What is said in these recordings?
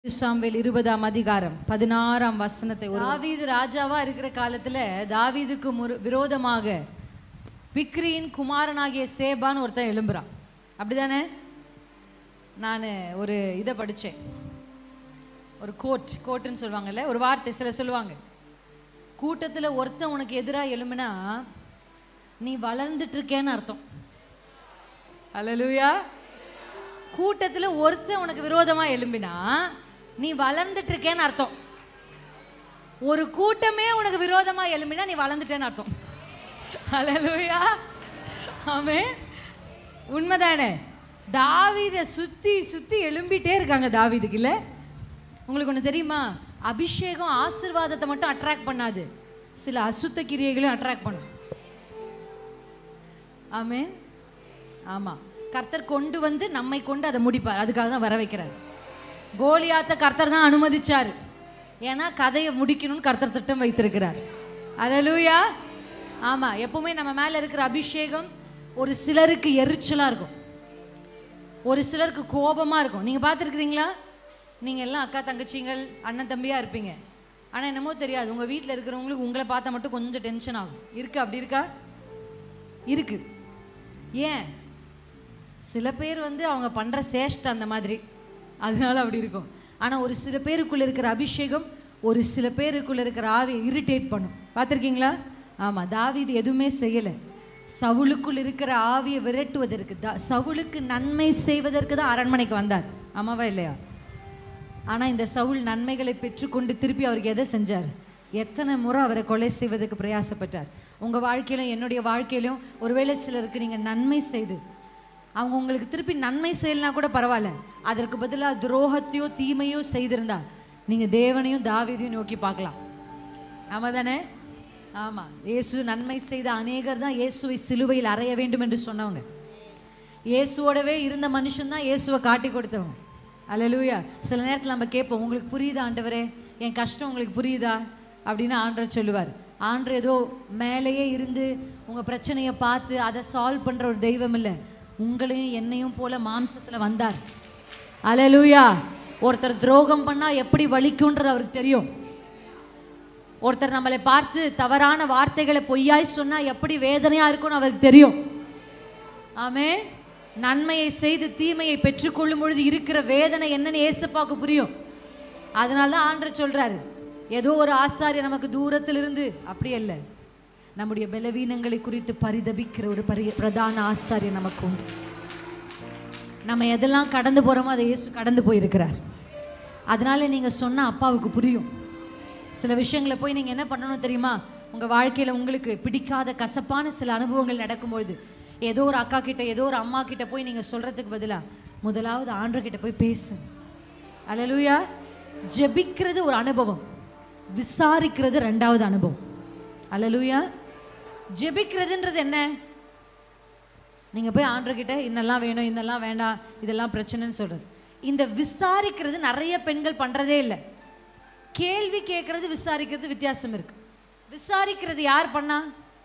Samuel 20ஆம் அதிகாரம் 16ஆம் வசனத்தை தாவீது ராஜாவா இருக்கிற காலத்துல தாவீதுக்கு விரோதமாக பிக்ரியின் குமாரனாகிய சேபான்னு ஒருத்தன் எழும்புறான். அப்படிதானே? நான் ஒரு இதை படித்தேன், ஒரு கோட்டுன்னு சொல்லுவாங்கல்ல, ஒரு வார்த்தை சில சொல்லுவாங்க, கூட்டத்தில் ஒருத்தன் உனக்கு எதிராக எழும்புனா நீ வளர்ந்துட்டு இருக்கேன்னு அர்த்தம். அல்லேலூயா. கூட்டத்தில் ஒருத்தன் உனக்கு விரோதமாக எழும்பினா நீ வளர்ந்துட்டு இருக்கேன்னு அர்த்தம். ஒரு கூட்டமே உனக்கு விரோதமா எழும்பினா நீ வளர்ந்துட்டேன்னு அர்த்தம். அல்லேலூயா. ஆமென். உண்மைதானே? தாவீதை சுத்தி சுத்தி எழும்பிட்டே இருக்காங்க தாவீதுக்கு. இல்ல, உங்களுக்கு ஒன்று தெரியுமா? அபிஷேகம் ஆசீர்வாதத்தை மட்டும் அட்ராக்ட் பண்ணாது, சில அசுத்த கிரியைகளையும் அட்ராக்ட் பண்ணும். ஆமென். ஆமா, கர்த்தர் கொண்டு வந்து நம்மை கொண்டு அதை முடிப்பார். அதுக்காக தான் வர வைக்கிறார். கோலியாத்தை கர்த்தர் தான் அனுமதிச்சார், ஏன்னா கதையை முடிக்கணும்னு கர்த்தர் திட்டம் வைத்திருக்கிறார். அல்லேலூயா. ஆமா, எப்பவுமே நம்ம மேல இருக்கிற அபிஷேகம் ஒரு சிலருக்கு எரிச்சலா இருக்கும், ஒரு சிலருக்கு கோபமா இருக்கும். நீங்க பார்த்துருக்கிறீங்களா? நீங்க எல்லாம் அக்கா தங்கச்சிங்கள் அண்ணன் தம்பியா இருப்பீங்க, ஆனா என்னமோ தெரியாது, உங்க வீட்டில் இருக்கிறவங்களுக்கு உங்களை பார்த்தா மட்டும் கொஞ்சம் டென்ஷன் ஆகும். இருக்கு, அப்படி இருக்கா? இருக்கு. ஏன்? சில பேர் அவங்க பண்ற சேஷ்ட அந்த மாதிரி, அதனால அப்படி இருக்கும். ஆனால் ஒரு சில பேருக்குள்ள இருக்கிற அபிஷேகம் ஒரு சில பேருக்குள்ள இருக்கிற ஆவியை இரிட்டேட் பண்ணும். பார்த்துருக்கீங்களா? ஆமாம், தாவீது எதுவுமே செய்யலை. சவுலுக்குள் இருக்கிற ஆவியை விரட்டுவதற்கு, சவுலுக்கு நன்மை செய்வதற்கு தான் அரண்மனைக்கு வந்தார். ஆமாவா இல்லையா? ஆனால் இந்த சவுல் நன்மைகளை பெற்றுக்கொண்டு திருப்பி அவருக்கு எதை செஞ்சார்? எத்தனை முறை அவரை கொலை செய்வதற்கு பிரயாசப்பட்டார். உங்கள் வாழ்க்கையிலும் என்னுடைய வாழ்க்கையிலும் ஒருவேளை சிலருக்கு நீங்கள் நன்மை செய்து அவங்க உங்களுக்கு திருப்பி நன்மை செய்யலைனா கூட பரவாயில்ல, அதற்கு பதிலாக துரோகத்தையோ தீமையோ செய்திருந்தா நீங்கள் தேவனையும் தாவீதையும் நோக்கி பார்க்கலாம். ஆமாம் தானே? ஆமாம். இயேசு நன்மை செய்த அநேகர் தான் இயேசுவை சிலுவையில் அறைய வேண்டும் என்று சொன்னவங்க. இயேசுவோடவே இருந்த மனுஷன் தான் இயேசுவை காட்டி கொடுத்தவங்க. அல்லேலூயா. சில நேரத்தில் நம்ம கேட்போம், உங்களுக்கு புரியுதா ஆண்டவரே, என் கஷ்டம் உங்களுக்கு புரியுதா அப்படின்னு ஆண்டவர் சொல்லுவார். ஆண்டவர் ஏதோ மேலேயே இருந்து உங்கள் பிரச்சனையை பார்த்து அதை சால்வ் பண்ணுற ஒரு தெய்வம் இல்லை, உங்களையும் என்னையும் போல மாம்சத்தில் வந்தார். அல்லேலூயா. ஒருத்தர் துரோகம் பண்ணால் எப்படி வலிக்கும்ன்றது அவருக்கு தெரியும். ஒருத்தர் நம்மளை பார்த்து தவறான வார்த்தைகளை பொய்யாய் சொன்னால் எப்படி வேதனையாக இருக்கும்னு அவருக்கு தெரியும். ஆமென். நன்மையை செய்து தீமையை பெற்றுக்கொள்ளும் பொழுது இருக்கிற வேதனை என்னன்னு ஏசப்பாவுக்கு புரியும். அதனால தான் ஆண்டவர் சொல்றாரு, ஏதோ ஒரு ஆசாரியர் நமக்கு தூரத்தில் இருந்து, அப்படி அல்ல, நம்முடைய பலவீனங்களை குறித்து பரிதபிக்கிற ஒரு பிரதான ஆசாரியர் நமக்கு உண்டு. நம்ம எதெல்லாம் கடந்து போகிறோமோ அதை இயேசு கடந்து போயிருக்கிறார். அதனால நீங்கள் சொன்ன அப்பாவுக்கு புரியும். சில விஷயங்களை போய் நீங்கள் என்ன பண்ணணும் தெரியுமா? உங்கள் வாழ்க்கையில் உங்களுக்கு பிடிக்காத கசப்பான சில அனுபவங்கள் நடக்கும்பொழுது ஏதோ ஒரு அக்கா கிட்ட ஏதோ ஒரு அம்மா கிட்ட போய் நீங்கள் சொல்கிறதுக்கு பதிலாக முதலாவது ஆண்டவர்கிட்ட போய் பேசு. அல்லேலூயா. ஜெபிக்கிறது ஒரு அனுபவம், விசாரிக்கிறது ரெண்டாவது அனுபவம். அல்லேலூயா. ஜெபிக்கிறதுன்றது என்ன? நீங்கள் போய் ஆண்டவர்கிட்ட இன்னெல்லாம் வேணும், இன்னெல்லாம் வேண்டாம், இதெல்லாம் பிரச்சனைன்னு சொல்கிறது. இந்த விசாரிக்கிறது நிறைய பெண்கள் பண்ணுறதே இல்லை. கேள்வி கேட்கறது விசாரிக்கிறது வித்தியாசம் இருக்கு. விசாரிக்கிறது யார் பண்ணா?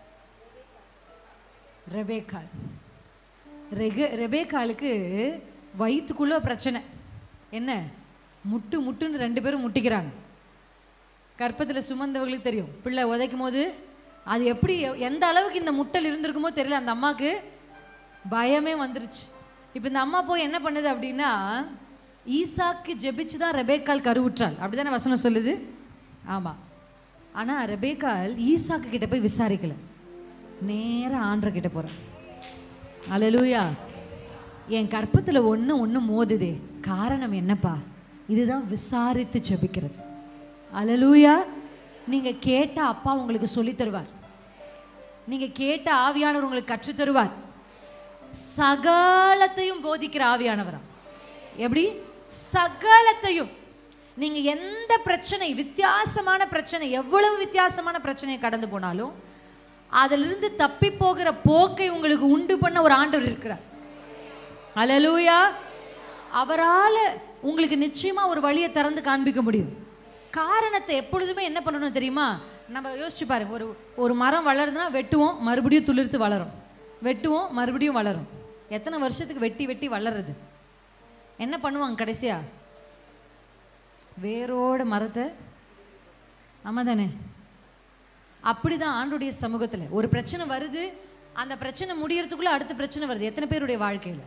ரெபேக்காள். ரெபேக்காளுக்கு வயிற்றுக்குள்ள பிரச்சனை. என்ன? முட்டுன்னு ரெண்டு பேரும் முட்டிக்கிறாங்க. கற்பத்தில் சுமந்தவர்களுக்கு தெரியும், பிள்ளை உதைக்கும் போது அது எப்படி எந்த அளவுக்கு இந்த முட்டல் இருந்திருக்குமோ தெரியல. அந்த அம்மாவுக்கு பயமே வந்துருச்சு. இப்போ இந்த அம்மா போய் என்ன பண்ணுது அப்படின்னா, ஈசாக்கு ஜெபிச்சு தான் ரெபேக்காள் கருவுற்றாள். அப்படி தானே வசனம் சொல்லுது? ஆமாம். ஆனால் ரெபேக்காள் ஈசாக்கு கிட்ட போய் விசாரிக்கல, நேராக ஆண்டவர் கிட்ட போகிறான். அல்லேலூயா. என் கற்பத்தில் ஒன்று மோதுதே, காரணம் என்னப்பா? இதுதான் விசாரித்து ஜெபிக்கிறது. அல்லேலூயா. நீங்கள் கேட்ட அப்பா உங்களுக்கு சொல்லி தருவார், நீங்கள் கேட்ட ஆவியானவர் உங்களுக்கு கற்றுத் தருவார். சகலத்தையும் போதிக்கிற ஆவியானவரா? எப்படி? சகலத்தையும். நீங்க எந்த பிரச்சனை, வித்தியாசமான பிரச்சனை, எவ்வளவு வித்தியாசமான பிரச்சனையை கடந்து போனாலும் அதிலிருந்து தப்பி போகிற போக்கை உங்களுக்கு உண்டு பண்ண ஒரு ஆண்டவர் இருக்கிறார். அல்லேலூயா. அவரால் உங்களுக்கு நிச்சயமா ஒரு வழியை திறந்து காண்பிக்க முடியும். காரணத்தை எப்பொழுதுமே என்ன பண்ணணும் தெரியுமா? நம்ம யோசிச்சு பாருங்க, ஒரு மரம் வளருதுன்னா வெட்டுவோம், மறுபடியும் துளிர்த்து வளரும், வெட்டுவோம், மறுபடியும் வளரும். எத்தனை வருஷத்துக்கு வெட்டி வெட்டி வளருது? என்ன பண்ணுவாங்க கடைசியா? வேரோட மரத்தை. ஆமா தானே? அப்படிதான் ஆண்டுடைய சமூகத்தில் ஒரு பிரச்சனை வருது, அந்த பிரச்சனை முடியறதுக்குள்ள அடுத்த பிரச்சனை வருது. எத்தனை பேருடைய வாழ்க்கையில்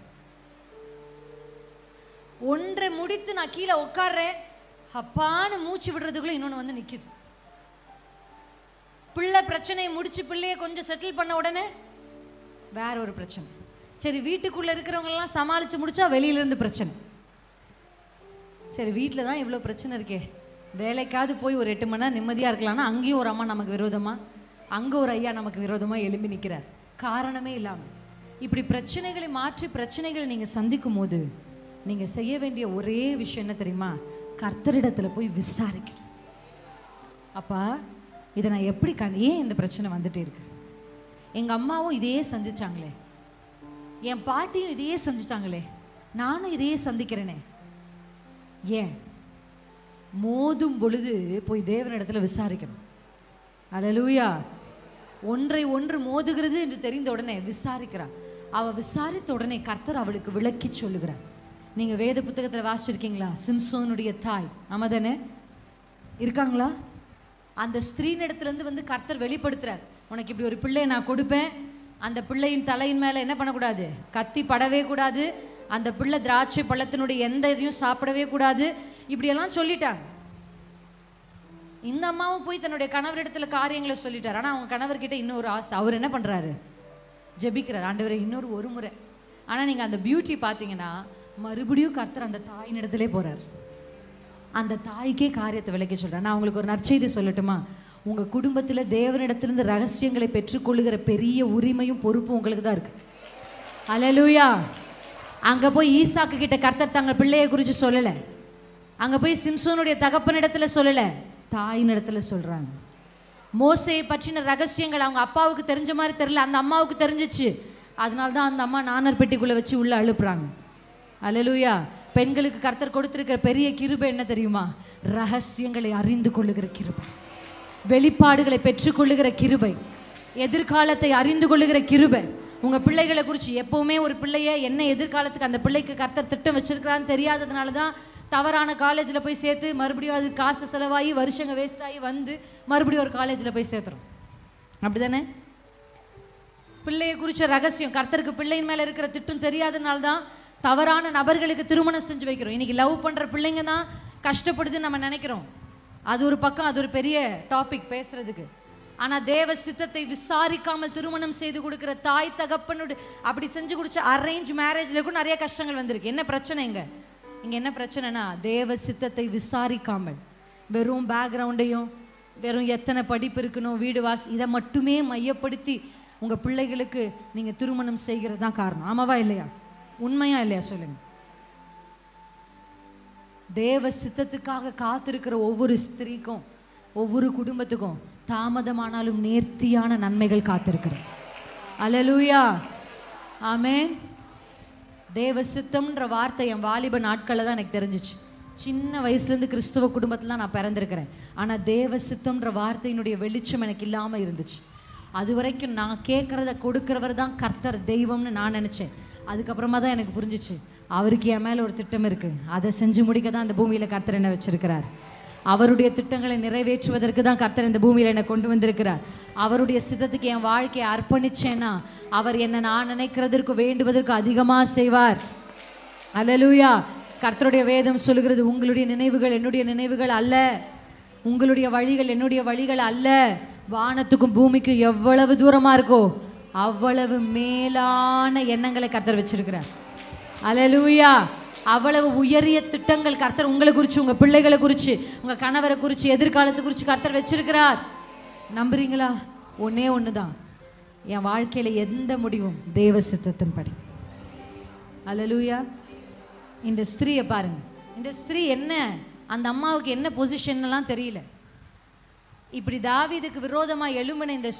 ஒன்றை முடித்து நான் கீழே உட்கார்றேன், அப்பான்னு மூச்சு விடுறதுக்குள்ள இன்னொன்று வந்து நிற்கிது. பிள்ளை பிரச்சனையை முடிச்சு பிள்ளைய கொஞ்சம் செட்டில் பண்ண உடனே வேற ஒரு பிரச்சனை. சரி, வீட்டுக்குள்ள இருக்கிறவங்கெல்லாம் சமாளிச்சு முடிச்சா வெளியிலேருந்து பிரச்சனை. சரி, வீட்டில் தான் இவ்வளோ பிரச்சனை இருக்கே, வேலைக்காவது போய் ஒரு 8 மணி நேரம் நிம்மதியாக இருக்கலாம்னா அங்கேயும் ஒரு அம்மா நமக்கு விரோதமாக, அங்கே ஒரு ஐயா நமக்கு விரோதமாக எழும்பி நிற்கிறார், காரணமே இல்லாமல். இப்படி பிரச்சனைகளை மாற்றி பிரச்சனைகளை நீங்கள் சந்திக்கும் போது நீங்கள் செய்ய வேண்டிய ஒரே விஷயம் என்ன தெரியுமா? கர்த்தரிடத்தில் போய் விசாரிக்கணும். அப்பா, இதை நான் எப்படி ஏன் இந்த பிரச்சனை வந்துட்டே இருக்கு? எங்கள் அம்மாவும் இதையே சந்திச்சாங்களே, என் பாட்டியும் இதையே சந்திச்சாங்களே, நானும் இதையே சந்திக்கிறேனே, ஏன்? மோதும் பொழுது போய் தேவனிடத்தில் விசாரிக்கணும். அல்லேலூயா. ஒன்றை ஒன்று மோதுகிறது என்று தெரிந்த உடனே விசாரிக்கிறார். அவள் விசாரித்த உடனே கர்த்தர் அவளுக்கு விளக்கி சொல்லுகிறார். நீங்கள் வேத புத்தகத்தில் வாசிச்சிருக்கீங்களா? சிம்சோனுடைய தாய், ஆமாதானே? இருக்காங்களா? அந்த ஸ்திரீனிடத்துலேருந்து வந்து கர்த்தர் வெளிப்படுத்துறார், உனக்கு இப்படி ஒரு பிள்ளையை நான் கொடுப்பேன், அந்த பிள்ளையின் தலையின் மேலே என்ன பண்ணக்கூடாது? கத்தி படவே கூடாது, அந்த பிள்ளை திராட்சை பழத்தினுடைய எந்த இதையும் சாப்பிடவே கூடாது, இப்படியெல்லாம் சொல்லிட்டாங்க. இந்த அம்மாவும் போய் தன்னுடைய கணவரிடத்துல காரியங்களை சொல்லிட்டார். ஆனால் அவங்க கணவர்கிட்ட இன்னொரு ஆசை. அவர் என்ன பண்ணுறாரு? ஜெபிக்கிறார், ஆண்டவரே இன்னொரு ஒரு முறை. ஆனால் நீங்கள் அந்த பியூட்டி பார்த்தீங்கன்னா மறுபடியும் கர்த்தர் அந்த தாயின் இடத்துல போகிறார், அந்த தாய்க்கே காரியத்தை விளக்கி சொல்கிறார். நான் உங்களுக்கு ஒரு நற்செய்தி சொல்லட்டுமா? உங்கள் குடும்பத்தில் தேவனிடத்திலிருந்து ரகசியங்களை பெற்றுக்கொள்ளுகிற பெரிய உரிமையும் பொறுப்பும் உங்களுக்கு தான் இருக்குது. அல்லேலூயா. அங்கே போய் ஈசாக்கு கிட்ட கர்த்தர் தங்கள் பிள்ளையை குறித்து சொல்லலை, அங்கே போய் சிம்சோனுடைய தகப்பனிடத்துல சொல்லலை, தாயின் இடத்துல சொல்கிறாங்க. மோசையை பற்றின ரகசியங்கள் அவங்க அப்பாவுக்கு தெரிஞ்ச மாதிரி தெரியல, அந்த அம்மாவுக்கு தெரிஞ்சிச்சு. அதனால தான் அந்த அம்மா நாணர் பெட்டிக்குள்ளே வச்சு உள்ளே அழுப்புறாங்க. அல்லேலூயா. பெண்களுக்கு கர்த்தர் கொடுத்திருக்கிற பெரிய கிருபை என்ன தெரியுமா? ரகசியங்களை அறிந்து கொள்ளுகிற கிருபை, வெளிப்பாடுகளை பெற்றுக்கொள்ளுகிற கிருபை, எதிர்காலத்தை அறிந்து கொள்ளுகிற கிருபை. உங்கள் பிள்ளைகளை குறித்து எப்போவுமே ஒரு பிள்ளைய என்ன எதிர்காலத்துக்கு அந்த பிள்ளைக்கு கர்த்தர் திட்டம் வச்சிருக்கிறான்னு தெரியாததுனால தான் தவறான காலேஜில் போய் சேர்த்து மறுபடியும் அது காசு செலவாகி வருஷங்க வேஸ்ட் ஆகி வந்து மறுபடியும் ஒரு காலேஜில் போய் சேர்த்துறோம். அப்படி தானே? பிள்ளையை குறித்த ரகசியம், கர்த்தருக்கு பிள்ளையின் மேலே இருக்கிற திட்டம் தெரியாதனால தான் தவறான நபர்களுக்கு திருமணம் செஞ்சு வைக்கிறோம். இன்றைக்கி லவ் பண்ணுற பிள்ளைங்க தான் கஷ்டப்படுதுன்னு நம்ம நினைக்கிறோம். அது ஒரு பக்கம், அது ஒரு பெரிய டாபிக் பேசுறதுக்கு. ஆனால் தேவ சித்தத்தை விசாரிக்காமல் திருமணம் செய்து கொடுக்குற தாய் தகப்பனுடைய அப்படி செஞ்சு கொடுத்த அரேஞ்ச் மேரேஜில் கூட நிறைய கஷ்டங்கள் வந்திருக்கு. என்ன பிரச்சனை இங்கே? இங்கே என்ன பிரச்சனைனா தேவ சித்தத்தை விசாரிக்காமல் வெறும் பேக்ரவுண்டையும் வெறும் எத்தனை படிப்பு இருக்கணும், வீடு வாசி, இதை மட்டுமே மையப்படுத்தி உங்கள் பிள்ளைகளுக்கு நீங்கள் திருமணம் செய்கிறது தான் காரணம். ஆமாவா இல்லையா? உண்மையா இல்லையா சொல்லுங்க? தேவ சித்தத்துக்காக காத்திருக்கிற ஒவ்வொரு ஸ்திரீக்கும் ஒவ்வொரு குடும்பத்துக்கும் தாமதமானாலும் நேர்த்தியான நன்மைகள் காத்திருக்கிறேன். அல்லேலூயா. ஆமென். தேவ சித்தம்ன்ற வார்த்தை என் வாலிப நாட்களில் தான் எனக்கு தெரிஞ்சிச்சு. சின்ன வயசுலேருந்து கிறிஸ்துவ குடும்பத்தில் தான் நான் பிறந்திருக்கிறேன். ஆனால் தேவ சித்தம்ன்ற வார்த்தையினுடைய வெளிச்சம் எனக்கு இல்லாமல் இருந்துச்சு. அது வரைக்கும் நான் கேட்குறத கொடுக்குறவர் தான் கர்த்தர் தெய்வம்னு நான் நினச்சேன். அதுக்கப்புறமா தான் எனக்கு புரிஞ்சிச்சு, அவருக்கு என் மேலே ஒரு திட்டம் இருக்குது, அதை செஞ்சு முடிக்க தான் அந்த பூமியில் கர்த்தர் என்ன வச்சிருக்கிறார். அவருடைய திட்டங்களை நிறைவேற்றுவதற்கு தான் கர்த்தர் இந்த பூமியில் என்னை கொண்டு வந்திருக்கிறார். அவருடைய சித்தத்துக்கு என் வாழ்க்கையை அர்ப்பணிச்சேன்னா அவர் என்னை நான் நினைக்கிறதற்கு வேண்டுவதற்கு அதிகமாக செய்வார். அல்லேலூயா. கர்த்தருடைய வேதம் சொல்லுகிறது, உங்களுடைய நினைவுகள் என்னுடைய நினைவுகள் அல்ல, உங்களுடைய வழிகள் என்னுடைய வழிகள் அல்ல. வானத்துக்கும் பூமிக்கும் எவ்வளவு தூரமாக இருக்கோ அவ்வளவு மேலான எண்ணங்களை கர்த்தர் வச்சிருக்கிறார். அல்லேலூயா. அவ்வளவு உயரிய திட்டங்கள் கர்த்தர் உங்களை குறித்து, உங்கள் பிள்ளைகளை குறித்து, உங்கள் கணவரை குறித்து, எதிர்காலத்தை குறித்து கர்த்தர் வச்சிருக்கிறார். நம்புறீங்களா? ஒன்னே ஒன்று தான், என் வாழ்க்கையில் எந்த முடிவும் தேவ சித்தத்தின்படி. அல்லேலூயா. இந்த ஸ்திரீயை பாருங்க, இந்த ஸ்திரீ என்ன, அந்த அம்மாவுக்கு என்ன பொசிஷன்லாம் தெரியல. இப்படி தாவீதுக்கு விரோதமாக எழும்பின இந்த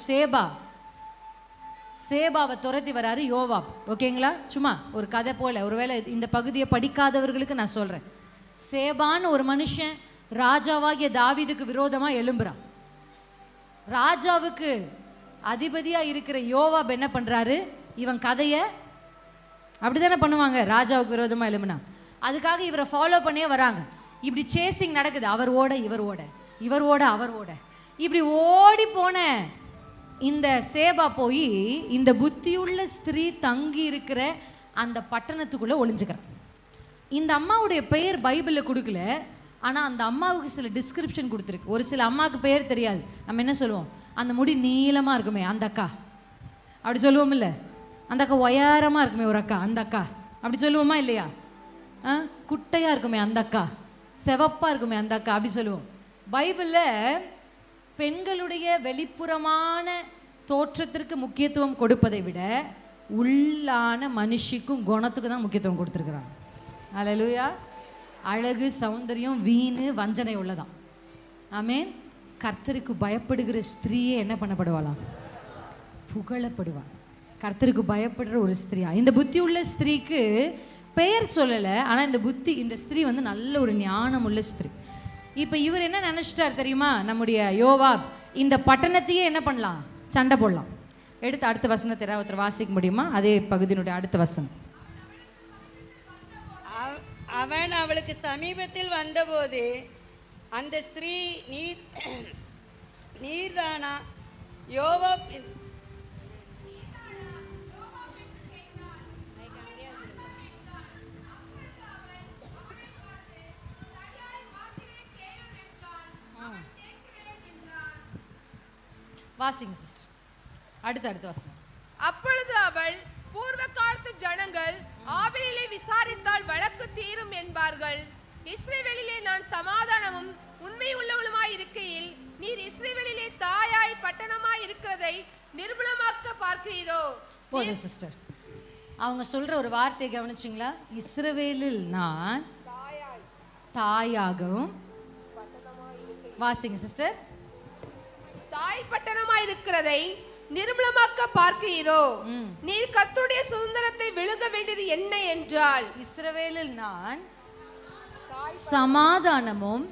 சேபாவை துரத்தி வராரு யோவாப். ஓகேங்களா? சும்மா ஒரு கதை போல. ஒருவேளை இந்த பகுதியை படிக்காதவர்களுக்கு நான் சொல்கிறேன். சேபான்னு ஒரு மனுஷன் ராஜாவாகிய தாவீதுக்கு விரோதமாக எழும்புறான். ராஜாவுக்கு அதிபதியாக இருக்கிற யோவாப் என்ன பண்ணுறாரு, இவன் கதையை அப்படி தானே பண்ணுவாங்க, ராஜாவுக்கு விரோதமாக எழும்புனா அதுக்காக இவரை ஃபாலோ பண்ணியே வராங்க. இப்படி சேசிங் நடக்குது. அவர் ஓட இவர் ஓட, இவர் ஓட அவர் ஓட, இப்படி ஓடி போன இந்த சேபா போய் இந்த புத்தியுள்ள ஸ்திரீ தங்கி இருக்கிற அந்த பட்டணத்துக்குள்ள ஒளிஞ்சுக்கிறார். இந்த அம்மாவுடைய பெயர் பைபிளில் கொடுக்கல, ஆனால் அந்த அம்மாவுக்கு சில டிஸ்கிரிப்ஷன் கொடுத்துருக்கு. ஒரு சில அம்மாவுக்கு பெயர் தெரியாது. நம்ம என்ன சொல்லுவோம், அந்த முடி நீளமாக இருக்குமே அந்த அக்கா அப்படி சொல்லுவோம் இல்லை, அந்த அக்கா உயரமாக இருக்குமே ஒரு அக்கா அந்த அக்கா அப்படி சொல்லுவோமா இல்லையா? குட்டையாக இருக்குமே அந்த அக்கா, செவப்பாக இருக்குமே அந்த அக்கா அப்படி சொல்லுவோம். பைபிளில் பெண்களுடைய வெளிப்புறமான தோற்றத்திற்கு முக்கியத்துவம் கொடுப்பதை விட உள்ளான மனுஷிக்கும் குணத்துக்கு தான் முக்கியத்துவம் கொடுத்துருக்குறாங்க. அல்லேலூயா. அழகு, சௌந்தரியம், வீணு, வஞ்சனை உள்ளதான். ஆமேன். கர்த்தருக்கு பயப்படுகிற ஸ்திரீயே என்ன பண்ணப்படுவாளாம்? புகழப்படுவாள். கர்த்தருக்கு பயப்படுற ஒரு ஸ்திரீயா. இந்த புத்தி உள்ள ஸ்திரீக்கு பெயர் சொல்லலை, ஆனால் இந்த ஸ்திரீ வந்து நல்ல ஒரு ஞானம் உள்ள ஸ்திரீ. இப்போ இவர் என்ன நினச்சிட்டார் தெரியுமா? நம்முடைய யோவாப் இந்த பட்டணத்தையே என்ன பண்ணலாம், சண்டை போடலாம். எடுத்து அடுத்த வசனத்தை ஒருத்தர் வாசிக்க முடியுமா? அதே பகுதியினுடைய அடுத்த வசனம். அவன் அவளுக்கு சமீபத்தில் வந்தபோது அந்த ஸ்திரீ நீர்தானா யோவாப் வாசிங்க சிஸ்டர். அடுத்த வசனம். அப்பொழுது அவள், பூர்வ காலத்து ஜனங்கள் ஆபேலை விசாரித்தால் வழக்கு தீரும் என்பார்கள். இஸ்ரவேலிலே நான் சமாதானமும் உண்மை உள்ளவளுமாய் இருக்கையில் நீர் இஸ்ரவேலிலே தாயாய் பட்டணமாய் இருக்கிறதை நிர்மூலமாக்க பார்க்கிறீரோ? போதும் சிஸ்டர். அவங்க சொல்ற ஒரு வார்த்தையை கவனிச்சிங்களா? இஸ்ரவேலில் நான் தாயாகவும், வாசிங்க சிஸ்டர், தாய் பட்டணமாய் இருக்கிறதை நிர்மூலமாக்க பார்க்கிறீரோ? நீர் கர்த்தருடைய சுதந்திரத்தை விழுங்க வேண்டியது என்ன என்றால், இஸ்ரவேலில் நான் சமாதானமும்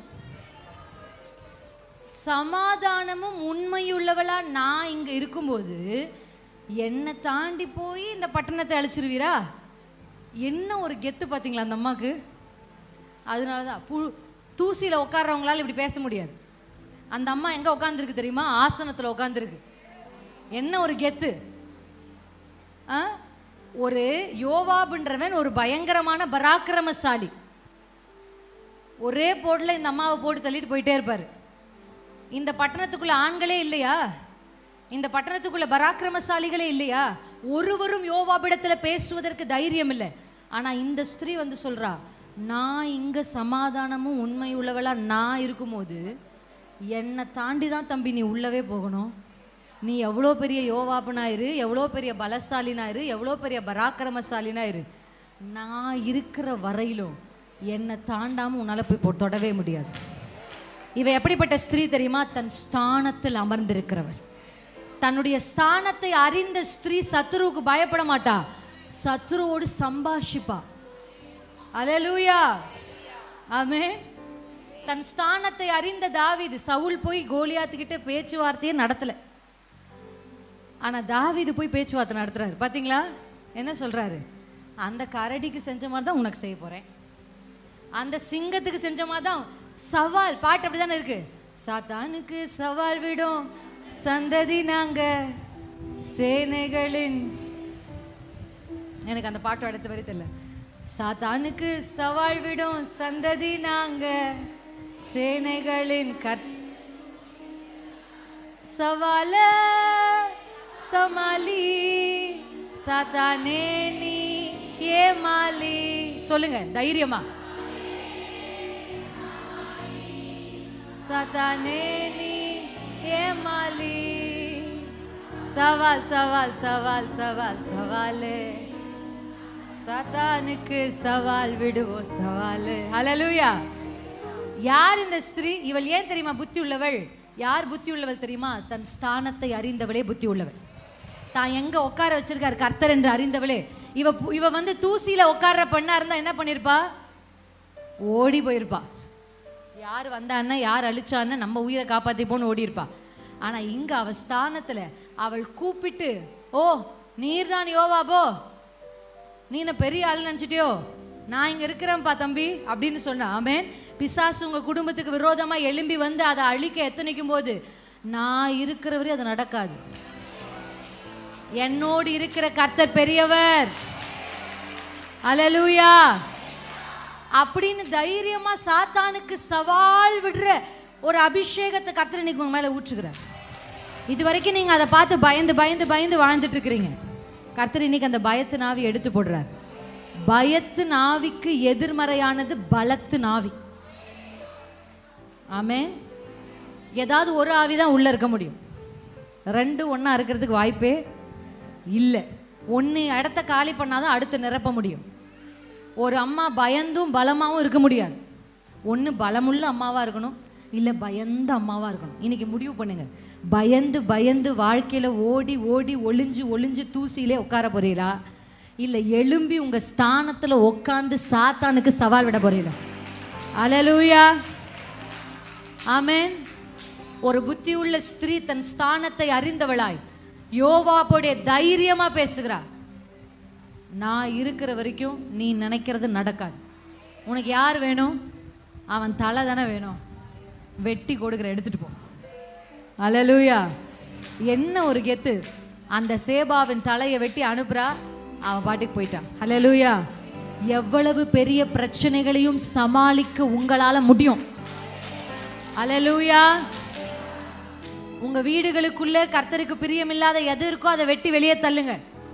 உண்மையுள்ளவளா நான் இங்க இருக்கும்போது என்னை தாண்டி போய் இந்த பட்டணத்தை அழிச்சிருவீரா? என்ன ஒரு கெத்து பார்த்தீங்களா அந்த அம்மாக்கு? அதனாலதான் தூசியில உட்கார்றவங்களால இப்படி பேச முடியாது. அந்த அம்மா எங்க உட்காந்துருக்கு தெரியுமா? ஆசனத்துல உட்காந்துருக்கு. என்ன ஒரு கெத்து! ஒரு யோவாபுன்றவன் ஒரு பயங்கரமான பராக்கிரமசாலி. ஒரே போட்டில் இந்த அம்மாவை போட்டு தள்ளிட்டு போயிட்டே இருப்பார். இந்த பட்டணத்துக்குள்ள ஆண்களே இல்லையா? இந்த பட்டணத்துக்குள்ள பராக்கிரமசாலிகளே இல்லையா? ஒருவரும் யோவாபிடத்தில் பேசுவதற்கு தைரியம் இல்லை. ஆனால் இந்த ஸ்திரீ வந்து சொல்றா, நான் இங்கே சமாதானமும் உண்மை உள்ளவளா நான் இருக்கும்போது என்னை தாண்டி தான் தம்பி நீ உள்ளவே போகணும். நீ எவ்வளோ பெரிய யோவாபனாயிரு, எவ்வளோ பெரிய பலசாலினாயிரு, எவ்வளோ பெரிய பராக்கிரமசாலினாயிரு, நான் இருக்கிற வரையிலும் என்னை தாண்டாமல் உன்னால் போய் தொடவே முடியாது. இவ எப்படிப்பட்ட ஸ்திரீ தெரியுமா? தன் ஸ்தானத்தில் அமர்ந்திருக்கிறவள். தன்னுடைய ஸ்தானத்தை அறிந்த ஸ்திரீ சத்துருவுக்கு பயப்பட மாட்டா, சத்துருவோடு சம்பாஷிப்பா. அல்லேலூயா, ஆமென். தன் ஸ்தானத்தை அறிந்த தாவீது, சவுல் போய் கோலியாத்துக்கிட்ட பேச்சுவார்த்தையே நடத்தலை, ஆனால் தாவீது போய் பேச்சுவார்த்தை நடத்துறாரு. பார்த்தீங்களா என்ன சொல்றாரு? அந்த கரடிக்கு செஞ்ச மாதிரி தான் உனக்கு செய்ய போறேன், அந்த சிங்கத்துக்கு செஞ்ச மாதிரி தான். சவால் பாட்டு அப்படிதானே இருக்கு. சாத்தானுக்கு சவால் விடும் சந்ததி நாங்க சேனைகளின், எனக்கு அந்த பாட்டு அடுத்த வரை தெரியல. சாத்தானுக்கு சவால் விடும் சந்ததி நாங்க சேனைகளின் சவால சமாளி சாத்தானே நீ ஏமாளி. சொல்லுங்க தைரியமா, சாத்தானே நீ ஏமாளி. சவால் சவால் சவால் சவால் சவாலே, சாத்தானுக்கு சவால் விடுவோம் சவால். ஹல்லேலூயா. யார் இந்த ஸ்திரீ? இவள் ஏன் தெரியுமா புத்தி உள்ளவள்? யார் புத்தி உள்ளவள் தெரியுமா? தன் ஸ்தானத்தை அறிந்தவளே புத்தி உள்ளவள். தான் எங்க உட்கார வச்சிருக்காரு கர்த்தர் என்று அறிந்தவளே. இவ வந்து தூசியில உட்கார்ற பெண்ணா இருந்தா என்ன பண்ணிருப்பா? ஓடி போயிருப்பா. யார் வந்தான்னா யார் அழிச்சான்னு நம்ம உயிரை காப்பாத்திப்போன்னு ஓடி இருப்பா. ஆனா இங்க அவ ஸ்தானத்துல அவள் கூப்பிட்டு, ஓ நீர்தான் யோவாபோ, நீ என்ன பெரிய ஆள் நினைச்சிட்டியோ, நான் இங்க இருக்கிறேன்ப்பா தம்பி அப்படின்னு சொன்ன. ஆமென். பிசாசு உங்க குடும்பத்துக்கு விரோதமா எழும்பி வந்து அதை அழிக்க எத்தனைக்கும் போது நான் இருக்கிறவரே அது நடக்காது. என்னோடு இருக்கிற கர்த்தர் பெரியவர். அல்லேலூயா. அப்படின்னு தைரியமா சாத்தானுக்கு சவால் விடுற ஒரு அபிஷேகத்தை கர்த்தர் இன்னைக்கு உங்க மேல ஊற்றுகிறார். இது வரைக்கும் நீங்க அதை பார்த்து பயந்து பயந்து பயந்து வாழ்ந்துட்டு இருக்கிறீங்க. கர்த்தர் இன்னைக்கு அந்த பயத்து நாவி எடுத்து போடுறார். பயத்து நாவிக்கு எதிர்மறையானது பலத்து நாவி. ஆமென். ஏதாவது ஒரு ஆவி தான் உள்ள இருக்க முடியும், ரெண்டு ஒண்ணா இருக்கிறதுக்கு வாய்ப்பே இல்லை. ஒன்று இடத்த காலி பண்ணாதான் அடுத்து நிரப்ப முடியும். ஒரு அம்மா பயந்தும் பலமாகவும் இருக்க முடியாது. ஒன்று பலமுள்ள அம்மாவாக இருக்கணும், இல்லை பயந்த அம்மாவாக இருக்கணும். இன்னைக்கு முடிவு பண்ணுங்க, பயந்து பயந்து வாழ்க்கையில் ஓடி ஓடி ஒளிஞ்சு ஒளிஞ்சு தூசியிலே உட்கார போறீங்களா, இல்லை எழும்பி உங்கள் ஸ்தானத்தில் உட்காந்து சாத்தானுக்கு சவால் விட போறீங்களா? அல்லேலூயா. ஆமென். ஒரு புத்தியுள்ள ஸ்திரீ தன் ஸ்தானத்தை அறிந்தவளாய் யோவாபுடைய தைரியமா பேசுகிறா. நான் இருக்கிற வரைக்கும் நீ நினைக்கிறது நடக்காது. உனக்கு யார் வேணும்? அவன் தலை தானே வேணும், வெட்டி கொடுக்குற எடுத்துட்டு போ. அல்லேலூயா. என்ன ஒரு கெத்து. அந்த சேபாவின் தலையை வெட்டி அனுப்புறா, அவன் பாட்டுக்கு போயிட்டான். அல்லேலூயா. எவ்வளவு பெரிய பிரச்சனைகளையும் சமாளிக்க உங்களால முடியும். அல்லேலூயா. உங்க வீடுகளுக்குள்ள கர்த்தருக்கு பிரியமில்லாத எது இருக்கோ அதை வெட்டி வெளியே தள்ளுங்க.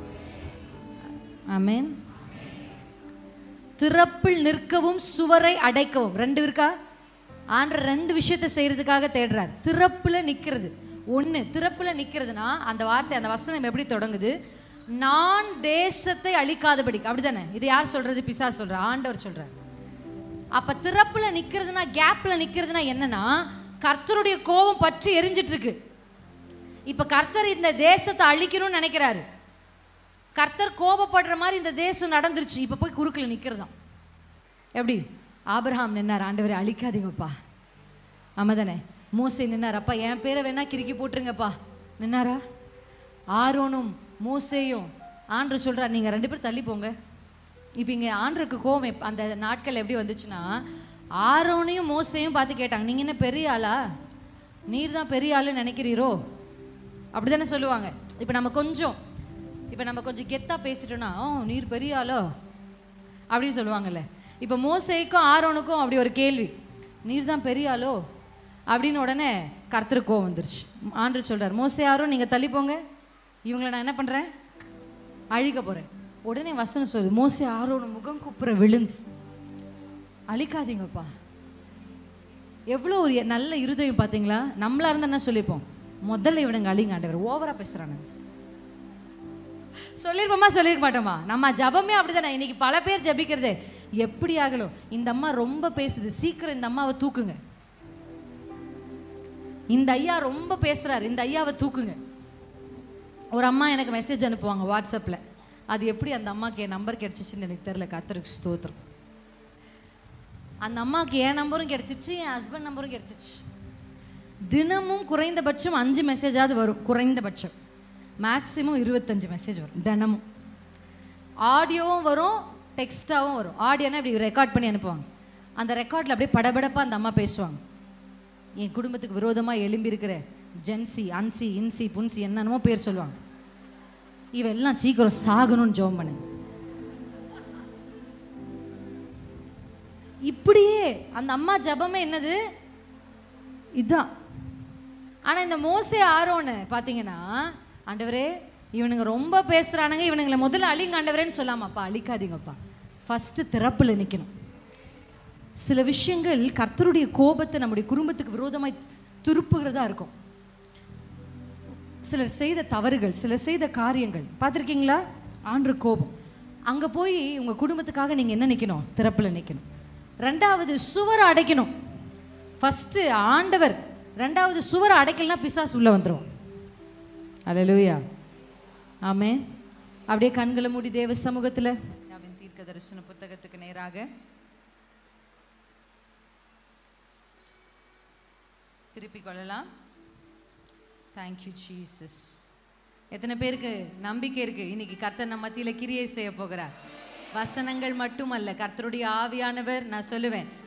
ஆமென். திறப்பில் நிற்கவும் சுவரை அடைக்கவும், ரெண்டு இருக்கா? ஆண்டவர் ரெண்டு விஷயத்தை செய்யறதுக்காக தேடுறார். திறப்புல நிக்கிறது ஒண்ணு. திறப்புல நிக்கிறதுனா அந்த வார்த்தை, அந்த வசனம் எப்படி தொடங்குது? நான் தேசத்தை அழிக்காதபடிக்கு. அப்படிதானே? இது யார் சொல்றது? பிசாசு சொல்ற, ஆண்டவர் சொல்றார். அப்ப திறப்புல நிக்கிறதுனா, கேப்ல நிக்கிறதுனா என்னன்னா, கர்த்தருடைய கோபம் பற்றி எரிஞ்சிட்டு இருக்கு. இப்ப கர்த்தர் இந்த தேசத்தை அழிக்கணும்னு நினைக்கிறாரு. கர்த்தர் கோபப்படுற மாதிரி இந்த தேசம் நடந்துருச்சு. இப்ப போய் குறுக்கில் நிக்கிறதாம். எப்படி? ஆபிரகாம் நின்னார், ஆண்டவரை அழிக்காதீங்கப்பா. ஆமாதானே? மோசே நின்னார், அப்பா என் பேரை வேணா கிறுக்கி போட்டுருங்கப்பா. நின்னாரா? ஆரோனும் மோசேயும் ஆண்டவர் சொல்றார், நீங்க ரெண்டு பேரும் தள்ளி போங்க. இப்ப இங்க ஆண்டருக்கு கோபம் அந்த நாட்கள் எப்படி வந்துச்சுன்னா, ஆரோனையும் மோசையும் பார்த்து கேட்டாங்க, நீங்க என்ன பெரிய ஆளா? நீர் தான் பெரிய ஆளுன்னு நினைக்கிறீரோ? அப்படிதானே சொல்லுவாங்க. இப்ப நம்ம கொஞ்சம் கெத்தா பேசிட்டோம்னா, நீர் பெரிய ஆளோ அப்படின்னு சொல்லுவாங்கல்ல. இப்ப மோசைக்கும் ஆரோனுக்கும் அப்படி ஒரு கேள்வி, நீர் தான் பெரிய ஆளோ அப்படின்னு. உடனே கர்த்தருக்கு கோவம் வந்துருச்சு. ஆண்டவர் சொல்றார், மோசே ஆரோன் நீங்க தள்ளி போங்க, இவங்களை நான் என்ன பண்றேன்? அழிக்க போறேன். உடனே வசனம் சொல்லுது, மோசே ஆரோன் முகம் குப்புற விழுந்து, அழிக்காதீங்கப்பா. எவ்வளோ ஒரு நல்ல இருதயம் பார்த்தீங்களா? நம்மளா இருந்தா என்ன சொல்லிப்போம்? முதல்ல இவனுங்க அழிங்க ஆண்டவர், ஓவரா பேசுறானு சொல்லிருப்போமா? சொல்லிருக்க மாட்டோமா? நம்ம ஜபமே அப்படிதானே. இன்னைக்கு பல பேர் ஜபிக்கிறதே எப்படி ஆகலும், இந்த அம்மா ரொம்ப பேசுது, சீக்கிரம் இந்த அம்மாவை தூக்குங்க. இந்த ஐயா ரொம்ப பேசுறாரு, இந்த ஐயாவை தூக்குங்க. ஒரு அம்மா எனக்கு மெசேஜ் அனுப்புவாங்க வாட்ஸ்அப்பில். அது எப்படி அந்த அம்மாவுக்கு என் நம்பர் கிடைச்சிச்சுன்னு எனக்கு தெரியல. கர்த்தருக்கு ஸ்தோத்திரம். அந்த அம்மாவுக்கு என் நம்பரும் கிடைச்சிச்சு, என் ஹஸ்பண்ட் நம்பரும் கிடைச்சிச்சு. தினமும் குறைந்தபட்சம் 5 மெசேஜாவது வரும். குறைந்தபட்சம் மேக்ஸிமம் 25 மெசேஜ் வரும் தினமும். ஆடியோவும் வரும், டெக்ஸ்டாகவும் வரும். ஆடியோனா இப்படி ரெக்கார்ட் பண்ணி அனுப்புவாங்க. அந்த ரெக்கார்டில் அப்படியே படபடப்பாக அந்த அம்மா பேசுவாங்க. என் குடும்பத்துக்கு விரோதமாக எழும்பி இருக்கிற ஜென்சி, அன்சி, இன்சி, புன்சி என்னென்னமோ பேர் சொல்லுவாங்க. இவெல்லாம் சீக்கிரம் சாகணும்னு ஜெபம் பண்ணு. இப்படியே அந்த அம்மா ஜபமே என்னது? இதுதான். ஆனா இந்த மோசே ஆரோன்னு பாத்தீங்கன்னா, ஆண்டவரே இவனுங்க ரொம்ப பேசுறானுங்க, இவனுங்களை முதல்ல அழிங்க ஆண்டவரேன்னு சொல்லாமாப்பா. அழிக்காதீங்கப்பா, ஃபர்ஸ்ட் திறப்புல நிக்கணும். சில விஷயங்கள் கர்த்தருடைய கோபத்தை நம்முடைய குடும்பத்துக்கு விரோதமாய் திருப்புகிறதா இருக்கும். சிலர் செய்த தவறுகள், சிலர் செய்த காரியங்கள் பார்த்துருக்கீங்களா? ஆண்டவர் கோபம். அங்க போய் உங்க குடும்பத்துக்காக நீங்க என்ன நிக்கணும்? திறப்புல நிக்கணும். ரெண்டாவது சுவரை அடைக்கணும். ஃபர்ஸ்ட் ஆண்டவர், ரெண்டாவது சுவரை அடைக்கலனா பிசாசு உள்ள வந்துடும். அல்லேலூயா. ஆமென். அப்படியே கண்களை மூடி தேவ சமூகத்துல தீர்க்க தரிசன புத்தகத்துக்கு நேராக திருப்பிக் கொள்ளலாம். Thank you Jesus. எத்தனை பேருக்கு நம்பிக்கை இருக்கு இன்னைக்கு கர்த்தர் நம்ம மத்தியில கிரியை செய்ய போகிறார்? வசனங்கள் மட்டுமல்ல, கர்த்தருடைய ஆவியானவர், நான் சொல்லுவேன்,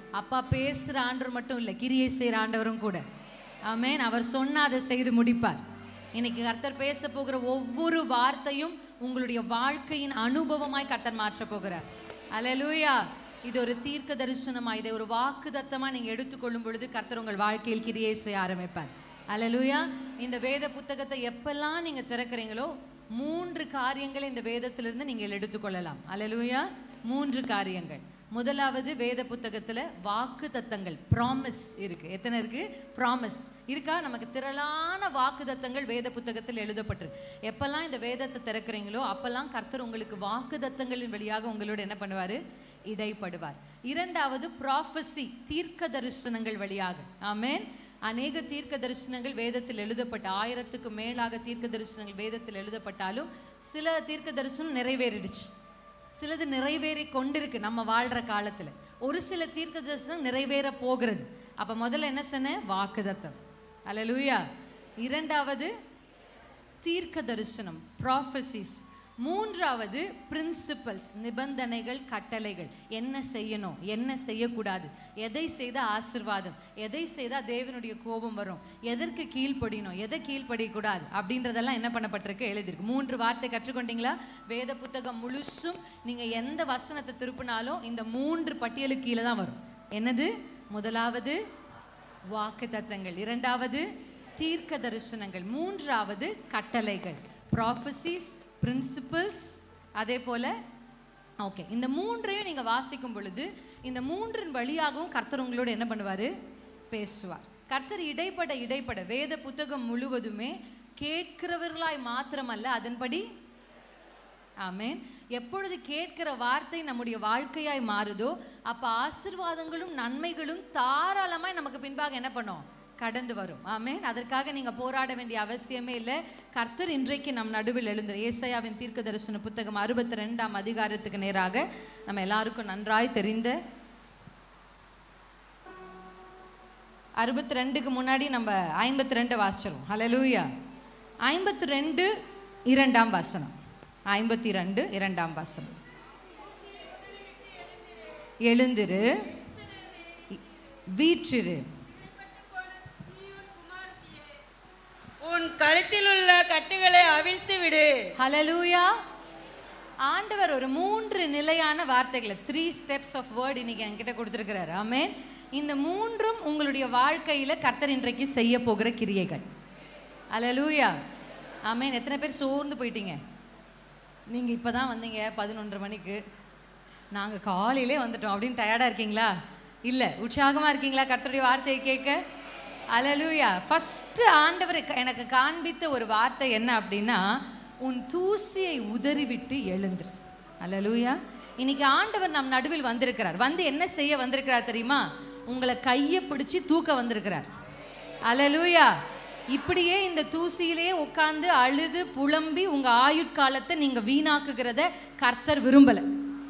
அப்பா பேசுற ஆண்டவர் மட்டும் இல்லை, கிரியை செய்கிற ஆண்டவரும் கூட. ஆமென். அவர் சொன்ன அதை செய்து முடிப்பார். இன்னைக்கு கர்த்தர் பேச போகிற ஒவ்வொரு வார்த்தையும் உங்களுடைய வாழ்க்கையின் அனுபவமாய் கர்த்தர் மாற்ற போகிறார். அல்லேலூயா. இது ஒரு தீர்க்க தரிசனமா, இதை ஒரு வாக்குத்தத்தமா நீங்க எடுத்துக்கொள்ளும் பொழுது கர்த்தர் உங்கள் வாழ்க்கையில் கிரியை செய்ய ஆரம்பிப்பார். அல்லேலூயா. இந்த வேத புத்தகத்தை எப்பெல்லாம் நீங்க திறக்கிறீங்களோ 3 காரியங்களை இந்த வேதத்திலிருந்து நீங்கள் எடுத்துக்கொள்ளலாம். அல்லேலூயா. 3 காரியங்கள். முதலாவது, வேத புத்தகத்துல வாக்கு தத்தங்கள், ப்ராமிஸ் இருக்கு. எத்தனை இருக்கு? ப்ராமிஸ் இருக்கா? நமக்கு திரளான வாக்கு தத்தங்கள் வேத புத்தகத்தில் எழுதப்பட்டிருக்கு. எப்பெல்லாம் இந்த வேதத்தை திறக்கிறீங்களோ அப்பெல்லாம் கர்த்தர் உங்களுக்கு வாக்கு தத்தங்களின் வழியாக உங்களோட என்ன பண்ணுவாரு? இடைப்படுவார். இரண்டாவது, ப்ராஃபசி, தீர்க்க தரிசனங்கள் வழியாக. ஆமென். அநேக தீர்க்க தரிசனங்கள் வேதத்தில் எழுதப்பட்ட 1000க்கு மேலாக தீர்க்க தரிசனங்கள் வேதத்தில் எழுதப்பட்டாலும் சில தீர்க்க தரிசனம் நிறைவேறிடுச்சு, சிலது நிறைவேறி கொண்டிருக்கு நம்ம வாழ்ற காலத்துல. ஒரு சில தீர்க்க தரிசனம் நிறைவேற போகிறது. அப்ப முதல்ல என்ன சொன்னேன்? வாக்குத்தத்தம். அல்லேலூயா. இரண்டாவது தீர்க்க தரிசனம், ப்ராஃபசிஸ். மூன்றாவது பிரின்சிபல்ஸ், நிபந்தனைகள், கட்டளைகள். என்ன செய்யணும், என்ன செய்யக்கூடாது, எதை செய்தால் ஆசீர்வாதம், எதை செய்தால் தேவனுடைய கோபம் வரும், எதற்கு கீழ்ப்படியணும், எதை கீழ்ப்படியக்கூடாது அப்படின்றதெல்லாம் என்ன பண்ணப்பட்டிருக்கு? எழுதியிருக்கு. 3 வார்த்தை கற்றுக்கொண்டீங்களா? வேத புத்தகம் முழுசும் நீங்க எந்த வசனத்தை திருப்பினாலும் இந்த 3 பட்டியலுக்கு கீழே தான் வரும். என்னது? முதலாவது வாக்குத்தத்தங்கள், இரண்டாவது தீர்க்க தரிசனங்கள், மூன்றாவது கட்டளைகள், ப்ராஃபசிஸ், பிரின்சிபல்ஸ். அதே போல ஓகே, இந்த 3ஐயும் நீங்க வாசிக்கும் பொழுது இந்த 3இன் வழியாகவும் கர்த்தர் உங்களோட என்ன பண்ணுவாரு? பேசுவார். கர்த்தர் இடைப்பட வேத புத்தகம் முழுவதுமே கேட்கிறவர்களாய் மாத்திரமல்ல, அதன்படி. ஆமென். எப்பொழுது கேட்கிற வார்த்தை நம்முடைய வாழ்க்கையாய் மாறுதோ அப்ப ஆசீர்வாதங்களும் நன்மைகளும் தாராளமாய் நமக்கு பின்பாக என்ன பண்ணும்? கடந்து வரும். ஆமென். அதற்காக நீங்க போராட வேண்டிய அவசியமே இல்லை. கர்த்தர் இன்றைக்கு நம் நடுவில் எழுந்தார். ஏசாயாவின் தீர்க்க தரிசன புத்தகம் 62ஆம் அதிகாரத்துக்கு நேராக நம்ம எல்லாருக்கும் நன்றாய் தெரிந்த 62க்கு முன்னாடி நம்ம 52 வாசிச்சிரும். ஹல்லேலூயா. 52 2ஆம் வசனம். 52 2ஆம் வசனம். எழுந்திரு, வீற்றிரு, உன் கழுத்தில் உள்ள கட்டுகளை அவிழ்த்து விடு. ஹல்லேலூயா. ஆண்டவர் ஒரு 3 நிலையான வார்த்தைகளை, 3 steps of word இன்னைக்கு என்கிட்ட கொடுத்துருக்கிறார். ஆமென். இந்த 3ம் உங்களுடைய வாழ்க்கையில கர்த்தர் இன்றைக்கு செய்ய போகிற கிரியைகள். ஹல்லேலூயா. ஆமென். எத்தனை பேர் சோர்ந்து போயிட்டீங்க? நீங்க இப்பதான் வந்தீங்க 11:30 மணிக்கு, நாங்க காலையிலே வந்துட்டோம் அப்படின்னு டயர்டா இருக்கீங்களா? இல்ல, உற்சாகமா இருக்கீங்களா கர்த்தருடைய வார்த்தையை கேட்க? அல்லேலூயா. ஃபர்ஸ்ட் ஆண்டவர் எனக்கு காண்பித்த ஒரு வார்த்தை என்ன அப்படின்னா, உன் தூசியை உதறிவிட்டு எழுந்துரு. அல்லேலூயா. இன்னைக்கு ஆண்டவர் நம் நடுவில் வந்திருக்கிறார். வந்து என்ன செய்ய வந்திருக்கிறார் தெரியுமா? உங்களை கையை பிடிச்சி தூக்க வந்திருக்கிறார். அல்லேலூயா. இப்படியே இந்த தூசியிலே உட்கார்ந்து அழுது புலம்பி உங்க ஆயுட்காலத்தை நீங்க வீணாக்குகிறத கர்த்தர் விரும்பல.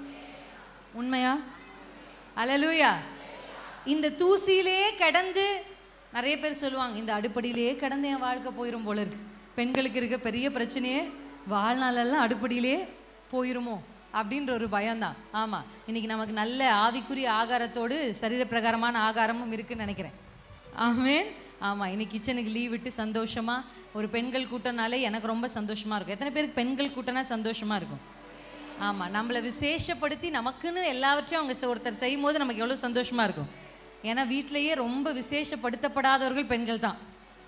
உண்மையா? அல்லேலூயா. இந்த தூசியிலே கிடந்து நிறைய பேர் சொல்லுவாங்க, இந்த அடுப்படியிலே கிடந்து என் வாழ்க்கை போயிடும் போல இருக்கு. பெண்களுக்கு இருக்க பெரிய பிரச்சனையே வாழ்நாளெல்லாம் அடுப்படியிலே போயிருமோ அப்படின்ற ஒரு பயம்தான். ஆமாம், இன்னைக்கு நமக்கு நல்ல ஆவிக்குரிய ஆகாரத்தோடு சரீர பிரகாரமான ஆகாரமும் இருக்குன்னு நினைக்கிறேன். ஆமென். ஆமாம், இன்னைக்கு கிச்சனுக்கு லீவ் விட்டு சந்தோஷமாக ஒரு பெண்கள் கூட்டம்னாலே எனக்கு ரொம்ப சந்தோஷமாக இருக்கும். எத்தனை பேருக்கு பெண்கள் கூட்டம்னா சந்தோஷமாக இருக்கும்? ஆமாம், நம்மளை விசேஷப்படுத்தி நமக்குன்னு எல்லாவற்றையும் அவங்க ஒருத்தர் செய்யும் போது நமக்கு எவ்வளோ சந்தோஷமாக இருக்கும். ஏன்னா வீட்டிலேயே ரொம்ப விசேஷப்படுத்தப்படாதவர்கள் பெண்கள் தான்.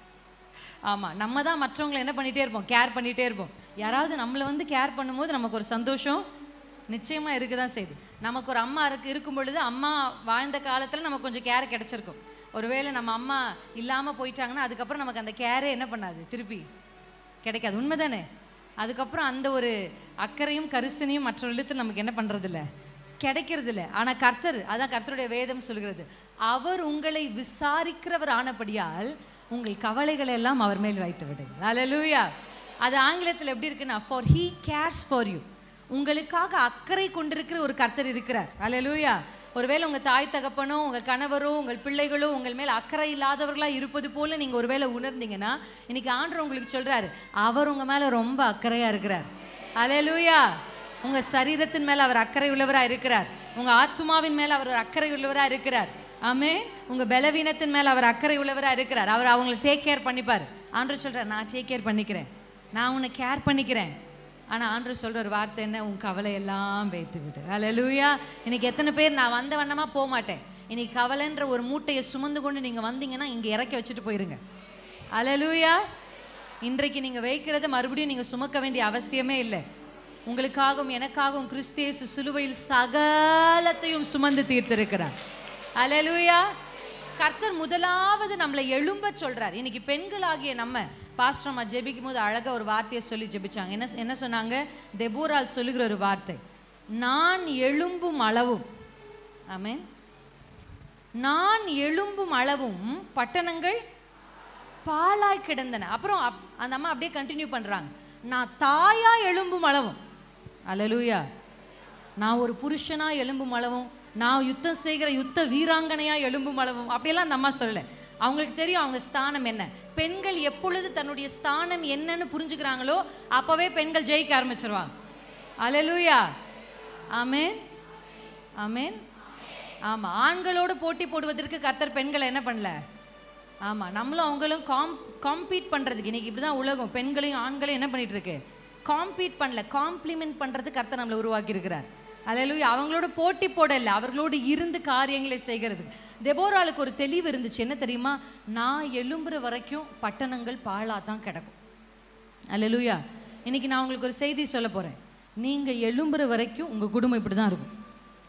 ஆமாம், நம்ம தான் மற்றவங்களை என்ன பண்ணிகிட்டே இருப்போம்? கேர் பண்ணிகிட்டே இருப்போம். யாராவது நம்மளை வந்து கேர் பண்ணும்போது நமக்கு ஒரு சந்தோஷம் நிச்சயமாக இருக்க தான் செய்யுது. நமக்கு ஒரு அம்மா இருக்கும் பொழுது, அம்மா வாழ்ந்த காலத்தில் நமக்கு கொஞ்சம் கேர் கிடச்சிருக்கும். ஒருவேளை நம்ம அம்மா இல்லாமல் போயிட்டாங்கன்னா அதுக்கப்புறம் நமக்கு அந்த கேரே என்ன பண்ணாது? திருப்பி கிடைக்காது. உண்மை தானே? அதுக்கப்புறம் அந்த ஒரு அக்கறையும் கரிசனையும் மற்றவர்களுக்கு நமக்கு என்ன பண்ணுறதில்ல, கிடைக்கிறது இல்லை. ஆனால் கர்த்தர், அதான் கர்த்தருடைய வேதம் சொல்கிறது, அவர் உங்களை விசாரிக்கிறவர் ஆனபடியால் உங்கள் கவலைகளை எல்லாம் அவர் மேல் வைத்து விடுங்க. அல்லேலூயா. அது ஆங்கிலத்தில் எப்படி இருக்குன்னா, for he cares for you. உங்களுக்காக அக்கறை கொண்டிருக்கிற ஒரு கர்த்தர் இருக்கிறார். அல்லேலூயா. ஒருவேளை உங்கள் தாய் தகப்பனோ உங்கள் கணவரோ உங்கள் பிள்ளைகளோ உங்கள் மேல் அக்கறை இல்லாதவர்களாக இருப்பது போல நீங்கள் ஒருவேளை உணர்ந்தீங்கன்னா, இன்னைக்கு ஆண்டவர் உங்களுக்கு சொல்கிறார், அவர் உங்கள் மேலே ரொம்ப அக்கறையாக இருக்கிறார். அல்லேலூயா. உங்கள் சரீரத்தின் மேலே அவர் அக்கறை உள்ளவராக இருக்கிறார். உங்க ஆத்துமாவின் மேல அவர் ஒரு அக்கறை உள்ளவரா இருக்கிறார். ஆமென். உங்க பலவீனத்தின் மேல அவர் அக்கறை உள்ளவரா இருக்கிறார். அவர் அவங்களை டேக் கேர் பண்ணிப்பார். ஆண்டவர் சொல்றார், நான் டேக் கேர் பண்ணிக்கிறேன், நான் உன்னை கேர் பண்ணிக்கிறேன். ஆனா ஆண்டவர் சொல்ற ஒரு வார்த்தை என்ன? உன் கவலை எல்லாம் வைத்து விடு. ஹல்லேலூயா. இன்னைக்கு எத்தனை பேர் நான் வந்த வண்ணமா போக மாட்டேன், இன்னைக்கு கவலைன்ற ஒரு மூட்டையை சுமந்து கொண்டு நீங்க வந்தீங்கன்னா இங்க இறக்கி வச்சுட்டு போயிருங்க. ஹல்லேலூயா. இன்றைக்கு நீங்க வைக்கிறத மறுபடியும் நீங்க சுமக்க வேண்டிய அவசியமே இல்லை. உங்களுக்காகவும் எனக்காகவும் கிறிஸ்து இயேசு சிலுவையில் சகலத்தையும் சுமந்து தீர்த்திருக்கிறார். ஹல்லேலூயா. கர்த்தர் முதலாவது நம்மளை எழும்ப சொல்றார். இன்னைக்கு பெண்களாகிய நம்ம பாஸ்டர் அம்மா ஜெபிக்கும் போது அழகா ஒரு வார்த்தையை சொல்லி ஜெபிச்சாங்க. என்ன சொன்னாங்க? தெபோரால் சொல்லுகிற ஒரு வார்த்தை, நான் எழும்பும் அளவும். ஆமென். நான் எழும்பும் அளவும் பட்டணங்கள் பாழாய் கிடந்தன. அப்புறம் அந்த அம்மா அப்படியே கண்டினியூ பண்றாங்க, நான் தாயா எழும்பும் அளவும். ஹல்லேலூயா. நான் ஒரு புருஷனா எழும்பும் அளவும், நான் யுத்தம் செய்கிற யுத்த வீராங்கனையா எழும்பும் அளவும் அப்படியெல்லாம் அந்த அம்மா சொல்லலை. அவங்களுக்கு தெரியும் அவங்க ஸ்தானம் என்ன. பெண்கள் எப்பொழுது தன்னுடைய ஸ்தானம் என்னன்னு புரிஞ்சுக்கிறாங்களோ அப்பவே பெண்கள் ஜெயிக்க ஆரம்பிச்சிருவாங்க. ஹல்லேலூயா. ஆமென். ஆமென். ஆமா, ஆண்களோடு போட்டி போடுவதற்கு கர்த்தர் பெண்களை என்ன பண்ணல. ஆமா, நம்மளும் அவங்களும் காம்பீட் பண்றதுக்கு இன்னைக்கு இப்படிதான் உலகம். பெண்களையும் ஆண்களையும் என்ன பண்ணிட்டு இருக்கு? காம்பீட் பண்ணல, காம்ப்ளிமெண்ட் பண்றதுக்கு கர்த்தர் நம்மளை உருவாக்கி இருக்கிறார். ஹல்லேலூயா. அவங்களோட போட்டி போடல, அவர்களோடு இருந்து காரியங்களை செய்கிறதுக்கு. தெபோராளுக்கு ஒரு தெளிவு இருந்துச்சு. என்ன தெரியுமா? நான் எழும்புற வரைக்கும் பட்டணங்கள் பாழா தான் கிடக்கும். ஹல்லேலூயா. இன்னைக்கு நான் உங்களுக்கு ஒரு செய்தி சொல்ல போறேன். நீங்க எழும்புற வரைக்கும் உங்க குடும்பம் இப்படி தான் இருக்கும்.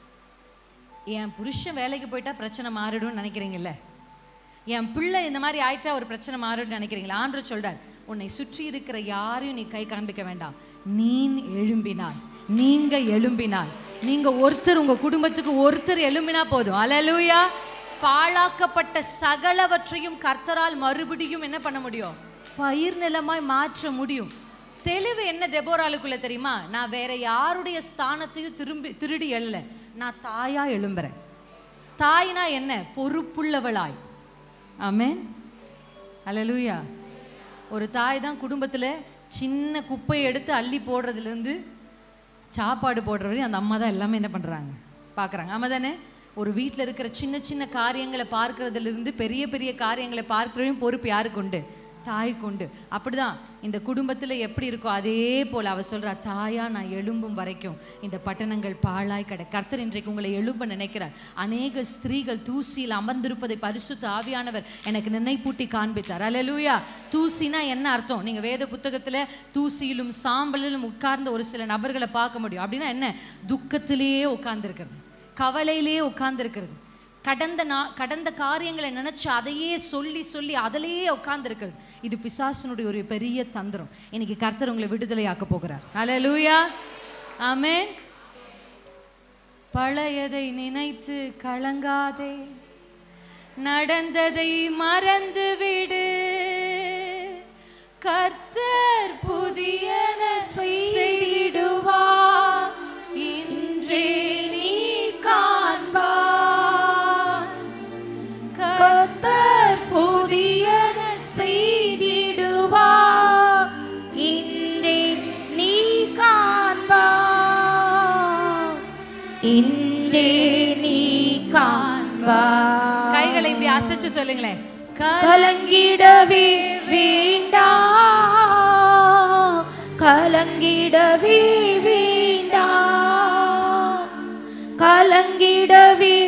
என் புருஷன் வேலைக்கு போயிட்டா பிரச்சனை மாறிடும்னு நினைக்கிறீங்கல்ல, என் பிள்ளை இந்த மாதிரி ஆயிட்டா ஒரு பிரச்சனை மாறிடும்னு நினைக்கிறீங்களா? ஆண்டவர் சொல்றார், உன்னை சுற்றி இருக்கிற யாரையும் நீ கை காண்பிக்க வேண்டாம். நீ எழும்பினால், நீங்க எழும்பினால், நீங்க ஒருத்தர் உங்க குடும்பத்துக்கு ஒருத்தர் எழும்பினா போதும். ஹல்லேலூயா. பாழாக்கப்பட்ட சகலவற்றையும் கர்த்தரால் மறுபடியும் என்ன பண்ண முடியும்? பயிர் நிலமாய் மாற்ற முடியும். தெளிவு என்ன தெபோராளுக்குள்ள தெரியுமா? நான் வேற யாருடைய ஸ்தானத்தையும் திருடி எழல, நான் தாயா எழும்புறேன். தாய்னா என்ன? பொறுப்புள்ளவளாய். ஆமென். ஹல்லேலூயா. ஒரு தாய் தான் குடும்பத்துல சின்ன குப்பையை எடுத்து அள்ளி போடுறதுலேருந்து சாப்பாடு போடுற வரையும் அந்த அம்மா தான் எல்லாமே என்ன பண்ணுறாங்க, பார்க்குறாங்க. ஆமாம் தானே? ஒரு வீட்டில் இருக்கிற சின்ன சின்ன காரியங்களை பார்க்கறதுலேருந்து பெரிய பெரிய காரியங்களை பார்க்குறவையும் பொறுப்பு யாருக்கு உண்டு? தாய்க்கு உண்டு. அப்படிதான் இந்த குடும்பத்தில் எப்படி இருக்கோ அதே போல் அவ சொல்கிறா, தாயா நான் எழும்பும் வரைக்கும் இந்த பட்டணங்கள் பாழாய் கிட. கர்த்தர் இன்றைக்கு உங்களை எழும்ப நினைக்கிறார். அநேக ஸ்திரீகள் தூசியில் அமர்ந்திருப்பதை பரிசுத்த ஆவியானவர் எனக்கு நினைப்பூட்டி காண்பித்தார். ஹல்லேலூயா. தூசினா என்ன அர்த்தம்? நீங்கள் வேத புத்தகத்தில் தூசியிலும் சாம்பலிலும் உட்கார்ந்த ஒரு சில நபர்களை பார்க்க முடியும். அப்படின்னா என்ன? துக்கத்திலேயே உட்கார்ந்துருக்கிறது, கவலையிலேயே உட்கார்ந்துருக்கிறது, கடந்த காரியங்களை நினைச்சு அதையே சொல்லி சொல்லி அதிலேயே உட்கார்ந்துருக்கிறது. இது பிசாசனுடைய ஒரு பெரிய தந்திரம். இன்னைக்கு கர்த்தர் உங்களை விடுதலையாக்க போகிறார். ஹல்லேலூயா. ஆமென். பழையதை நினைத்து கலங்காதே, நடந்ததை மறந்து விடு, கர்த்தர் புதியன செய்திடுவார், இன்றே நீ காண்பாய். கர்த்தர் புதியன செய்திடுவார், இன்றே நீ காண்பாய், இன்றே நீ காண்பாய். கைகளை இப்படி அசைச்சு சொல்லுங்களேன். கலங்கிடவே வேண்டாம், கலங்கிடவே வேண்டாம், கலங்கிடவே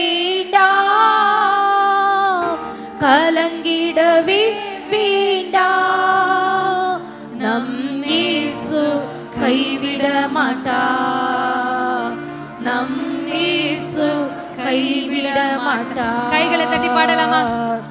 வேண்டாம், கலங்கிடவே வேண்டாம். நம் இயேசு கைவிட மாட்டார், நம் இயேசு கைவிட மாட்டார். கைகளை தட்டி பாடலாமா?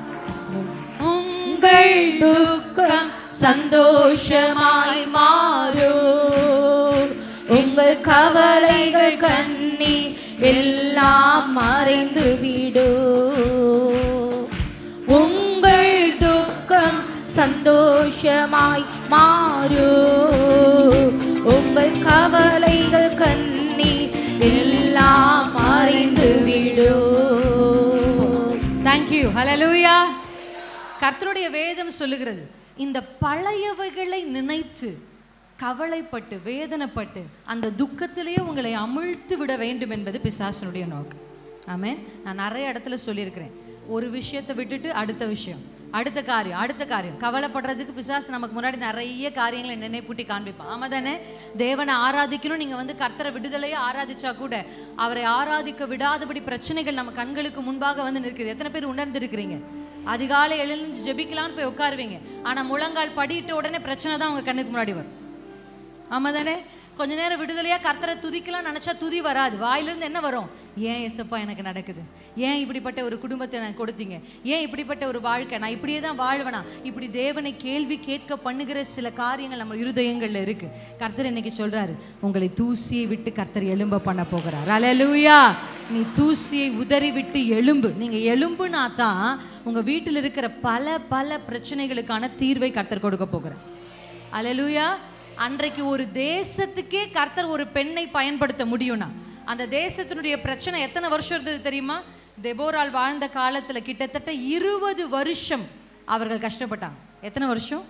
உங்கள் துக்கம் சந்தோஷமாய் மாறும், உங்கள் கவலைகள் கண்ணீர் எல்லாம் மறைந்து விடும். உங்கள் துக்கம் சந்தோஷமாய் மாறும், உங்கள் கவலைகள் கண்ணீர் எல்லாம் மறைந்து விடும். தேங்க்யூ. ஹல்லேலூயா. கர்த்தருடைய வேதம் சொல்லுகிறது, இந்த பழையவைகளை நினைத்து கவலைப்பட்டு வேதனைப்பட்டு அந்த துக்கத்திலேயே உங்களை அமிழ்த்து விட வேண்டும் என்பது பிசாசனுடைய நோக்கம். ஆமென். நான் நிறைய இடத்துல சொல்லியிருக்கிறேன், ஒரு விஷயத்தை விட்டுட்டு அடுத்த விஷயம், அடுத்த காரியம் கவலைப்படுறதுக்கு பிசாசு நமக்கு முன்னாடி நிறைய காரியங்களை நினைப்பூட்டி காண்பிப்பான். ஆமா தானே? தேவனை ஆராதிக்கணும், நீங்க வந்து கர்த்தரை விடுதலையே ஆராதிச்சா கூட அவரை ஆராதிக்க விடாதபடி பிரச்சனைகள் நம்ம கண்களுக்கு முன்பாக வந்து நிற்குது. எத்தனை பேர் உணர்ந்து இருக்கிறீங்க? அதிகாலை எழுந்து ஜெபிக்கலான்னு போய் உட்காருவீங்க, ஆனா முழங்கால் படிட்ட உடனே பிரச்சனை தான் உங்க கண்ணுக்கு முன்னாடி வரும். ஆமா தானே? கொஞ்ச நேரம் விடுதலையா கர்த்தரை துதிக்கலாம் நினைச்சா துதி வராது. வாயிலிருந்து என்ன வரும்? ஏன் ஏசப்பா எனக்கு நடக்குது? ஏன் இப்படிப்பட்ட ஒரு குடும்பத்தை நான் கொடுத்தீங்க? ஏன் இப்படிப்பட்ட ஒரு வாழ்க்கை? நான் இப்படியே தான் வாழ்வேனா? இப்படி தேவனை கேள்வி கேட்க பண்ணுகிற சில காரியங்கள் நம்ம இருதயங்கள்ல இருக்கு. கர்த்தர் இன்னைக்கு சொல்றாரு, உங்களை தூசியை விட்டு கர்த்தர் எழும்ப பண்ண போகிறார். அல்லேலூயா. நீ தூசியை உதறி விட்டு எழும்பு. நீங்க எழும்புனா தான் உங்க வீட்டில் இருக்கிற பல பல பிரச்சனைகளுக்கான தீர்வை கர்த்தர் கொடுக்க போகிறார். அல்லேலூயா. அன்றைக்கு ஒரு தேசத்துக்கே கர்த்தர் ஒரு பெண்ணை பயன்படுத்த முடியும்னா அந்த தேசத்தினுடைய பிரச்சனை எத்தனை வருஷம் இருந்தது தெரியுமா? தெபோராள் வாழ்ந்த காலத்துல கிட்டத்தட்ட 20 வருஷம் அவர்கள் கஷ்டப்பட்டாங்க. எத்தனை வருஷம்?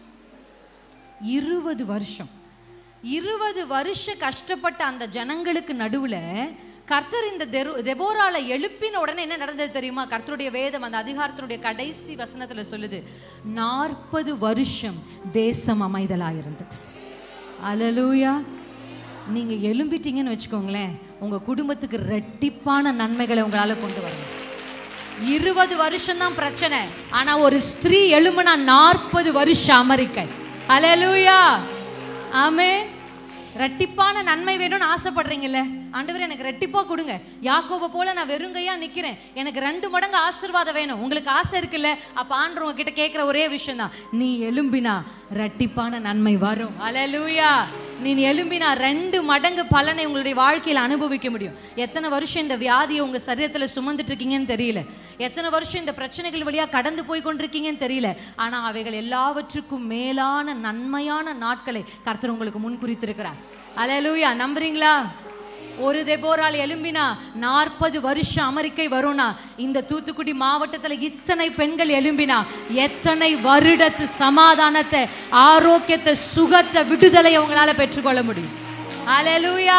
20 வருஷம். 20 வருஷம் கஷ்டப்பட்ட அந்த ஜனங்களுக்கு நடுவுல கர்த்தர் இந்த தெபோராளை எழுப்பின உடனே என்ன நடந்தது தெரியுமா? கர்த்தருடைய வேதம் அந்த அதிகாரத்தினுடைய கடைசி வசனத்துல சொல்லுது, 40 வருஷம் தேசம் அமைதலாயிருந்தது. அல்லேலூயா. நீங்க எழும்பிட்டீங்கன்னு வச்சுக்கோங்களேன், உங்க குடும்பத்துக்கு ரெட்டிப்பான நன்மைகளை உங்களால கொண்டு வரணும். 20 வருஷம் தான் பிரச்சனை, ஆனா ஒரு ஸ்திரீ எழும்புனா 40 வருஷம் அமெரிக்கை. அல்லேலூயா. ஆமென். ரெட்டிப்பான நன்மை வேணும்னு ஆசைப்படுறீங்கல்ல, ஆண்டவர் எனக்கு ரெட்டிப்பா கொடுங்க, யாக்கோபை போல நான் வெறுங்கையா நிக்கிறேன், எனக்கு 2 மடங்கு ஆசீர்வாதம் வேணும். உங்களுக்கு ஆசை இருக்குல்ல, அப்ப ஆண்டவர் உங்ககிட்ட கேட்கிற ஒரே விஷயம் தான், நீ எழும்பினா ரெட்டிப்பான நன்மை வரும். அல்லேலூயா. நீ எழும்பினா 2 மடங்கு பலனை உங்களுடைய வாழ்க்கையில் அனுபவிக்க முடியும். எத்தனை வருஷம் இந்த வியாதியை உங்க சரீரத்துல சுமந்துட்டு இருக்கீங்கன்னு தெரியல, எத்தனை வருஷம் இந்த பிரச்சனைகள் வழியா கடந்து போய் கொண்டிருக்கீங்கன்னு தெரியல, ஆனா அவைகள் எல்லாவற்றுக்கும் மேலான நன்மையான நாட்களை கர்த்தர் உங்களுக்கு முன் குறித்திருக்கிறார். அல்லேலூயா. நம்புறீங்களா? ஒரு தெபோராள் எழும்பினா 40 வருஷம் அமெரிக்கை வரும்னா, இந்த தூத்துக்குடி மாவட்டத்துல இத்தனை பெண்கள் எழும்பினா எத்தனை வருடத்து சமாதானத்தை, ஆரோக்கியத்தை, சுகத்தை, விடுதலை உங்களால பெற்றுக்கொள்ள முடியும். அல்லேலூயா.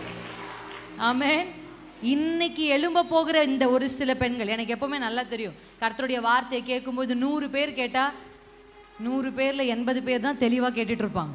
ஆமென். இன்னைக்கு எழும்ப போகிற இந்த ஒரு சில பெண்கள் எனக்கு எப்பவுமே நல்லா தெரியும். கர்த்தருடைய வார்த்தையை கேட்கும்போது 100 பேர் கேட்டா 100 பேர்ல 80 பேர் தான் தெளிவா கேட்டுட்டு இருப்பாங்க.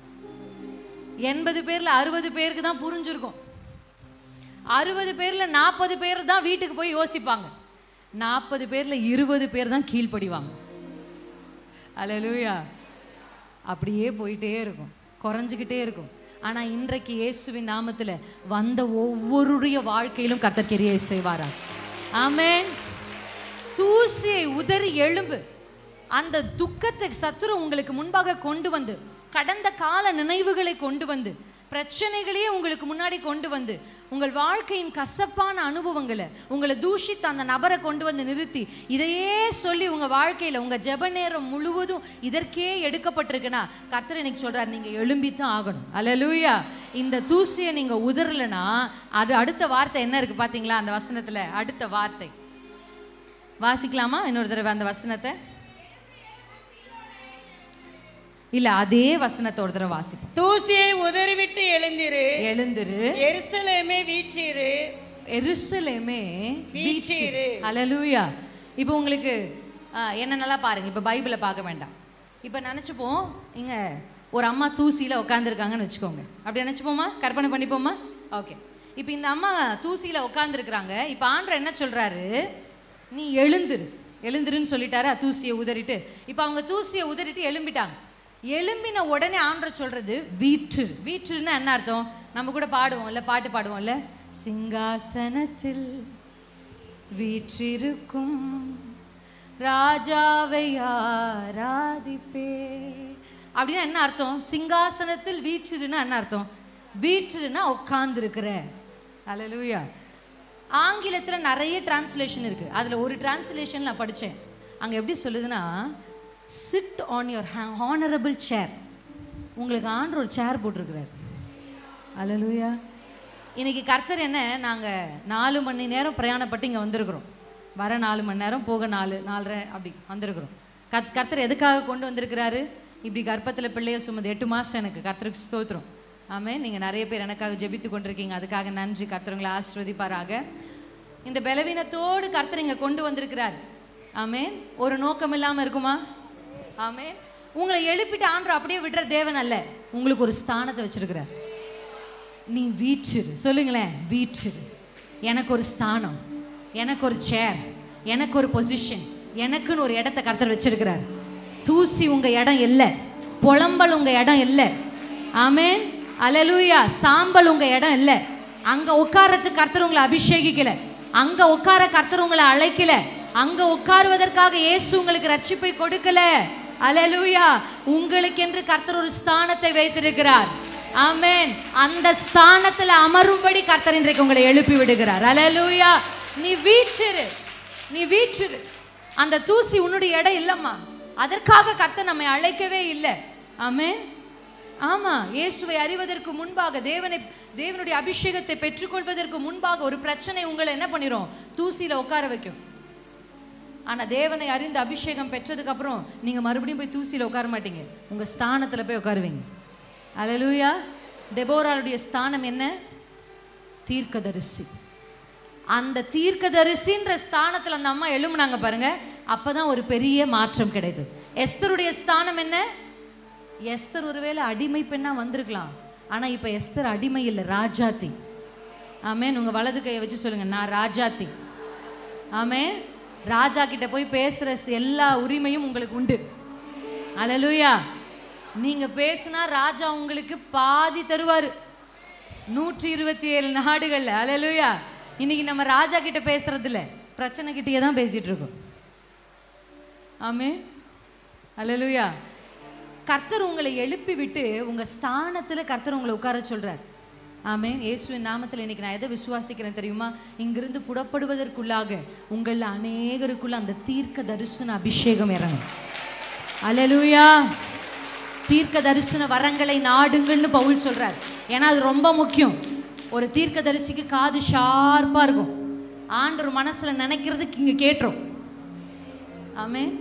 80 பேர்ல 60 பேருக்கு தான் புரிஞ்சிருக்கும். 60 பேர்ல 40 பேர் தான் வீட்டுக்கு போய் யோசிப்பாங்க. 40 பேர்ல 20 பேர் தான் கீழ்ப்படிவாங்க. அல்லேலூயா. அப்படியே போயிட்டே இருக்கும், குறைஞ்சிக்கிட்டே இருக்கும். ஆனா இன்றைக்கு இயேசுவின் நாமத்துல வந்த ஒவ்வொருடைய வாழ்க்கையிலும் கர்த்தர் கிரியை செய்வாரா? ஆமென். தூசியை உதறி எழும்பு. அந்த துக்கத்தை சத்துரு உங்களுக்கு முன்பாக கொண்டு வந்து, கடந்த கால நினைவுகளை கொண்டு வந்து, பிரச்சனைகளையே உங்களுக்கு முன்னாடி கொண்டு வந்து, உங்கள் வாழ்க்கையின் கசப்பான அனுபவங்களை, உங்களை தூஷித்த அந்த நபரை கொண்டு வந்து நிறுத்தி, இதையே சொல்லி உங்க வாழ்க்கையில உங்க ஜெப நேரம் முழுவதும் இதற்கே எடுக்கப்பட்டிருக்குன்னா கர்த்தர் இன்னைக்கு சொல்றார், நீங்க எழும்பித்தான் ஆகணும். அல்லேலூயா. இந்த தூசியை நீங்க உதறலனா அது அடுத்த வார்த்தை என்ன இருக்கு பாத்தீங்களா? அந்த வசனத்துல அடுத்த வார்த்தை வாசிக்கலாமா? இன்னொரு தடவை அந்த வசனத்தை. இல்ல, அதே வசனத்தை ஒரு தடவை வாசிப்போம். தூசியை உதறிவிட்டு எழுந்திரு, எருசலேமே வீற்றிரு, எருசலேமே வீற்றிரு. அல்லேலூயா. இப்போ உங்களுக்கு என்ன நல்லா பாருங்க, இப்போ பைபிளை பார்க்க வேண்டாம். இப்போ நினச்சிப்போம், இங்கே ஒரு அம்மா தூசியில் உட்காந்துருக்காங்கன்னு வச்சுக்கோங்க. அப்படி நினச்சிப்போமா? கற்பனை பண்ணிப்போமா? ஓகே. இப்போ இந்த அம்மா தூசியில் உட்காந்துருக்குறாங்க. இப்போ ஆண்டவர் என்ன சொல்கிறாரு? நீ எழுந்துருன்னு சொல்லிட்டாரு. தூசியை உதறிட்டு, இப்போ அவங்க தூசியை உதறிட்டு எழும்பிட்டாங்க. எழும்பின உடனே ஆண்டவர் சொல்றது வீற்றுன்னா என்ன அர்த்தம்? நம்ம கூட பாடுவோம்ல, பாட்டு பாடுவோம்ல, சிங்காசனத்தில் வீற்றிருக்கும் ராஜாவை ஆராதிப்பே. அப்படின்னா என்ன அர்த்தம்? சிங்காசனத்தில் வீற்றிருன்னா என்ன அர்த்தம்? வீற்றுன்னா உட்கார்ந்து இருக்கிற. அல்லேலூயா. ஆங்கிலத்தில் நிறைய டிரான்ஸ்லேஷன் இருக்கு. அதுல ஒரு டிரான்ஸ்லேஷன் நான் படித்தேன். அங்க எப்படி சொல்லுதுன்னா, sit on your honourable chair. உங்களுக்கு ஆண்டவர் ஒரு சேர் போட்டிருக்கிறார். அல்லேலூயா. இன்னைக்கு கர்த்தர் என்ன, நாங்கள் 4 மணி நேரம் பிரயாணப்பட்டு இங்கே வந்திருக்கிறோம். வர 4 மணி நேரம், போக 4, 4:30 அப்படி வந்திருக்கிறோம். கர்த்தர் எதுக்காக கொண்டு வந்திருக்கிறாரு? இப்படி கர்ப்பத்தில் பிள்ளைய சுமந்து 8 மாதம் எனக்கு. கர்த்தருக்கு ஸ்தோத்திரம். ஆமென். நீங்கள் நிறைய பேர் எனக்காக ஜெபித்து கொண்டிருக்கீங்க, அதுக்காக நன்றி. கர்த்தருங்களை ஆசீர்வதிப்பாராக. இந்த பலவீனத்தோடு கர்த்தர் இங்கே கொண்டு வந்திருக்கிறார். ஆமென். ஒரு நோக்கம் இல்லாமல் இருக்குமா? ஆமென். உங்களை எழுப்பிட்டு ஆண்டவர் அப்படியே விடுற தேவன் அல்ல, உங்களுக்கு ஒரு ஸ்தானத்தை வச்சிருக்கிறார். நீ வீற்றிரு. சொல்லுங்களேன், வீற்றிரு. எனக்கு ஒரு ஸ்தானம், எனக்கு ஒரு சேர், எனக்கு ஒரு பொசிஷன், எனக்குன்னு ஒரு இடத்த கர்த்தர் வச்சிருக்கிறார். தூசி உங்க இடம் இல்லை, புலம்பல் உங்க இடம் இல்லை. ஆமென். அல்லேலூயா. சாம்பல் உங்க இடம் இல்லை. அங்க உட்காரத்துக்கு கர்த்தர் உங்களை அபிஷேகிக்கல, அங்க உட்கார கர்த்தர் உங்களை அழைக்கல, அங்க உட்காருவதற்காக இயேசு உங்களுக்கு ரட்சிப்பை கொடுக்கல. அல்லேலூயா. உங்களுக்கு என்று கர்த்தர் ஒரு ஸ்தானத்தை வைத்திருக்கிறார். ஆமென். அந்த ஸ்தானத்தில் அமரும்படி கர்த்தர் இன்றைக்கு உங்களை எழுப்பி விடுகிறார். அல்லேலூயா. நீ வீற்றிரு, நீ வீற்றிரு. அந்த தூசி உன்னுடைய இடம் இல்லம்மா. அதற்காக கர்த்தர் நம்மை அழைக்கவே இல்லை. ஆமென். ஆமா, இயேசுவை அறிவதற்கு முன்பாக, தேவனுடைய அபிஷேகத்தை பெற்றுக்கொள்வதற்கு முன்பாக ஒரு பிரச்சனை உங்களை என்ன பண்ணிரும்? தூசியில உட்கார வைக்கும். ஆனா தேவனை அறிந்த அபிஷேகம் பெற்றதுக்கு அப்புறம் நீங்க மறுபடியும் போய் தூசியில உட்கார மாட்டீங்க, உங்க ஸ்தானத்துல போய் உட்காருவீங்க. அல்லேலூயா. தெபோராளுடைய ஸ்தானம் என்ன? தீர்க்கதரிசி. அந்த தீர்க்கதரிசின்ற ஸ்தானத்துல அந்த அம்மா எழும்புனாங்க பாருங்க, அப்பதான் ஒரு பெரிய மாற்றம் கிடைத்தது. எஸ்தருடைய ஸ்தானம் என்ன? எஸ்தர் ஒருவேளை அடிமை பெண்ணா வந்திருக்கலாம், ஆனா இப்ப எஸ்தர் அடிமை இல்லை, ராஜாத்தி. ஆமென். உங்க வலது கையை வச்சு சொல்லுங்க, நான் ராஜாத்தி. ஆமென். ராஜா கிட்ட போய் பேசுற எல்லா உரிமையும் உங்களுக்கு உண்டு. அல்லேலூயா. நீங்க பேசினா ராஜா உங்களுக்கு பாதி தருவாரு, 127 நாடுகள்ல. அல்லேலூயா. இன்னைக்கு நம்ம ராஜா கிட்ட பேசுறது இல்ல, பிரச்சனை கிட்டே தான் பேசிட்டு இருக்கோம். ஆமென். அல்லேலூயா. கர்த்தர் உங்களை எழுப்பி விட்டு உங்க ஸ்தானத்துல கர்த்தர் உங்களை உட்கார சொல்றார். ஆமென். இயேசுவின் நாமத்தில் இன்னைக்கு நான் எதை விசுவாசிக்கிறேன் தெரியுமா? இங்கிருந்து புறப்படுவதற்குள்ளாக உங்கள அநேகருக்குள்ள அந்த தீர்க்க தரிசன அபிஷேகம் இறங்கும். அல்லேலூயா. தீர்க்க தரிசன வரங்களை நாடுங்கள்னு பவுல் சொல்றார். ஏன்னா அது ரொம்ப முக்கியம். ஒரு தீர்க்க தரிசிக்கு காது ஷார்ப்பா இருக்கும். ஆண்டவர் மனசுல நினைக்கிறதுக்கு இங்க கேட்டுரும். ஆமென்.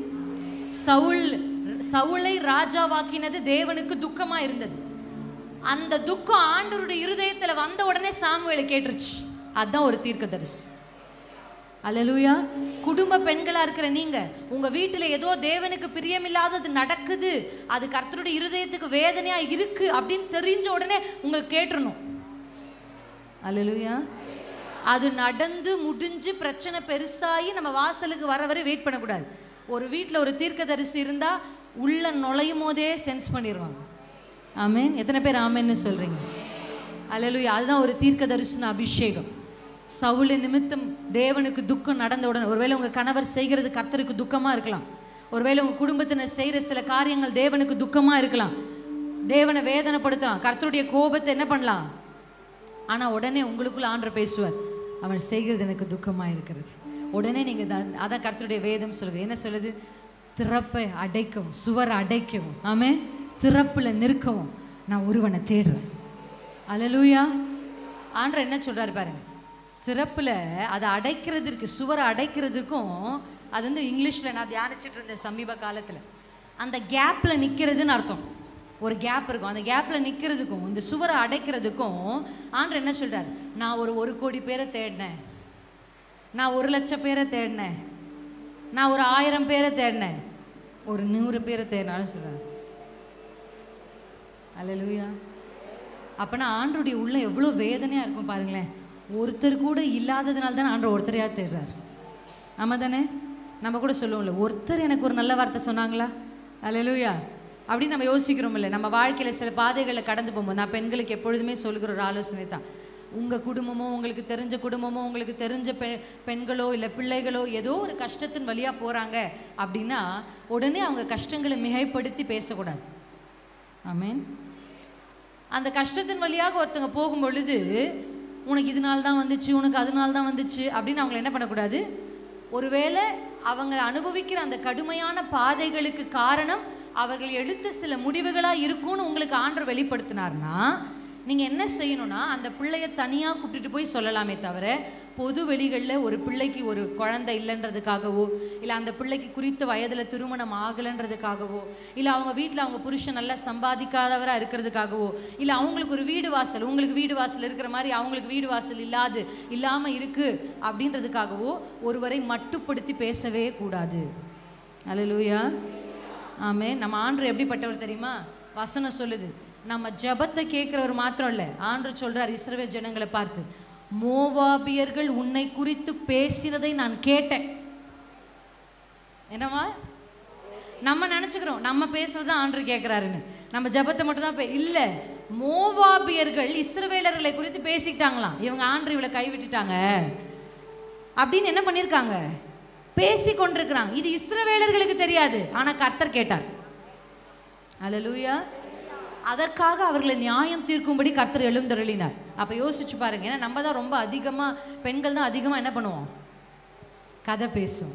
சவுலை ராஜாவாக்கினது தேவனுக்கு துக்கமா இருந்தது. அந்த துக்கம் ஆண்டவருடைய இருதயத்துல வந்த உடனே சாமுவேலை கேட்டுருச்சு. அதுதான் ஒரு தீர்க்கதரிசி. அல்லேலூயா. குடும்ப பெண்களா இருக்கிற நீங்க உங்க வீட்டுல ஏதோ தேவனுக்கு பிரியமில்லாதது நடக்குது, அது கர்த்தருடைய இருதயத்துக்கு வேதனையா இருக்கு அப்படின்னு தெரிஞ்ச உடனே உங்களுக்கு கேட்டுறணும். அல்லேலூயா. அது நடந்து முடிஞ்சு பிரச்சனை பெருசாகி நம்ம வாசலுக்கு வர வரை வெயிட் பண்ணக்கூடாது. ஒரு வீட்டில் ஒரு தீர்க்கதரிசி இருந்தா உள்ள நுழையும் போதே சென்ஸ் பண்ணிடுவாங்க. ஆமென். எத்தனை பேர் ஆமென்னு சொல்றீங்க? அல்லேலூயா. அதுதான் ஒரு தீர்க்க தரிசன அபிஷேகம். சவுல் நிமித்தம் தேவனுக்கு துக்கம் நடந்த உடனே, ஒருவேளை உங்க கணவர் செய்கிறது கர்த்தருக்கு துக்கமா இருக்கலாம், ஒருவேளை உங்க குடும்பத்தினர் செய்யற சில காரியங்கள் தேவனுக்கு துக்கமா இருக்கலாம், தேவனை வேதனைப்படுத்தலாம், கர்த்தருடைய கோபத்தை என்ன பண்ணலாம். ஆனா உடனே உங்களுக்குள்ள ஆண்டவர் பேசுவார், அவன் செய்கிறது எனக்கு துக்கமா இருக்கிறது. உடனே நீங்க அதான் கர்த்தருடைய வேதம் சொல்லுது. என்ன சொல்லுது? திறப்பை அடைக்கவும் சுவரை அடைக்கவும், ஆமென், திறப்புல நிற்கவும் நான் ஒருவனை தேடுறேன். அல்லேலூயா. ஆண்டவர் என்ன சொல்றாரு பாருங்க, திறப்புல அதை அடைக்கிறதுக்கு, சுவரை அடைக்கிறதுக்கும், அது வந்து இங்கிலீஷ்ல நான் தியானிச்சுட்டு இருந்தேன் சமீப காலத்துல, அந்த கேப்ல நிக்கிறதுன்னு அர்த்தம். ஒரு கேப் இருக்கும், அந்த கேப்ல நிக்கிறதுக்கும் இந்த சுவரை அடைக்கிறதுக்கும் ஆண்டவர் என்ன சொல்றாரு, நான் ஒரு கோடி பேரை தேடினேன், நான் 1,00,000 பேரை தேடினேன், நான் 1000 பேரை தேடினேன், 100 பேரை தேடினாலும் சொல்றாரு. அல்லேலூயா. அப்பனா ஆண்டருடைய உள்ள எவ்வளோ வேதனையா இருக்கும் பாருங்களேன். ஒருத்தர் கூட இல்லாததுனால தானே ஆண்டவர் ஒருத்தரையா தேடுறாரு. ஆமா தானே? நம்ம கூட சொல்லுவோம்ல, ஒருத்தர் எனக்கு ஒரு நல்ல வார்த்தை சொன்னாங்களா? அல்லேலூயா. அப்படின்னு நம்ம யோசிக்கிறோம் இல்லை? நம்ம வாழ்க்கையில் சில பாதைகளை கடந்து போகும்போது நான் பெண்களுக்கு எப்பொழுதுமே சொல்லுகிற ஒரு ஆலோசனை தான், உங்கள் குடும்பமோ, உங்களுக்கு தெரிஞ்ச குடும்பமோ, உங்களுக்கு தெரிஞ்ச பெண்களோ இல்லை பிள்ளைகளோ ஏதோ ஒரு கஷ்டத்தின் வழியாக போகிறாங்க அப்படின்னா உடனே அவங்க கஷ்டங்களை மிகைப்படுத்தி பேசக்கூடாது. ஆமென். அந்த கஷ்டத்தின் வழியாக ஒருத்தங்க போகும் பொழுது உனக்கு இதனால தான் வந்துச்சு, உனக்கு அதனால தான் வந்துச்சு அப்படின்னு அவங்களை என்ன பண்ணக்கூடாது. ஒருவேளை அவங்க அனுபவிக்கிற அந்த கடுமையான பாதைகளுக்கு காரணம் அவர்கள் எடுத்த சில முடிவுகளாக இருக்கும்னு உங்களுக்கு ஆண்டவர் வெளிப்படுத்தினார்னா நீங்கள் என்ன செய்யணும்னா அந்த பிள்ளைய தனியாக கூப்பிட்டுட்டு போய் சொல்லலாமே தவிர, பொது வெளிகளில் ஒரு பிள்ளைக்கு ஒரு குழந்தை இல்லைன்றதுக்காகவோ, இல்லை அந்த பிள்ளைக்கு குறித்த வயதில் திருமணம் ஆகலைன்றதுக்காகவோ, இல்லை அவங்க வீட்டில் அவங்க புருஷன் நல்லா சம்பாதிக்காதவராக இருக்கிறதுக்காகவோ, இல்லை அவங்களுக்கு ஒரு வீடு வாசல், உங்களுக்கு வீடு வாசல் இருக்கிற மாதிரி அவங்களுக்கு வீடு வாசல் இல்லாமல் இருக்குது அப்படின்றதுக்காகவோ ஒருவரை மட்டுப்படுத்தி பேசவே கூடாது. அல்லேலூயா, ஆமென். நம்ம ஆண்டவர் எப்படிப்பட்டவர் தெரியுமா? வசனம் சொல்லுது, நம்ம ஜெபத்தை கேட்கிறவர் மாத்திரம் இல்லை, ஆண்டவர் சொல்றார் இஸ்ரவேல் ஜனங்களை பார்த்து, மோவாபியர்கள் உன்னை குறித்து பேசினதை நான் கேட்டேன். என்னவா? நம்ம நினைச்சுக்கிறோம் நம்ம பேசுறதா ஆண்டவர் கேட்கிறாருன்னு, நம்ம ஜெபத்தை மட்டும் தான் இல்லை. மோவாபியர்கள் இஸ்ரவேலர்களை குறித்து பேசிக்கிட்டாங்களாம். இவங்க ஆண்டவர் இவளை கைவிட்டுட்டாங்க அப்படின்னு என்ன பண்ணியிருக்காங்க? பேசி கொண்டிருக்கிறாங்க. இது இஸ்ரவேலர்களுக்கு தெரியாது, ஆனால் கர்த்தர் கேட்டார். அல்லேலூயா. அதற்காக அவர்களை நியாயம் தீர்க்கும்படி கர்த்தர் எழுந்தருளினார். அப்போ யோசிச்சு பாருங்க. ஏன்னா நம்ம தான் ரொம்ப அதிகமாக, பெண்கள் தான் அதிகமாக என்ன பண்ணுவோம்? கதை பேசும்.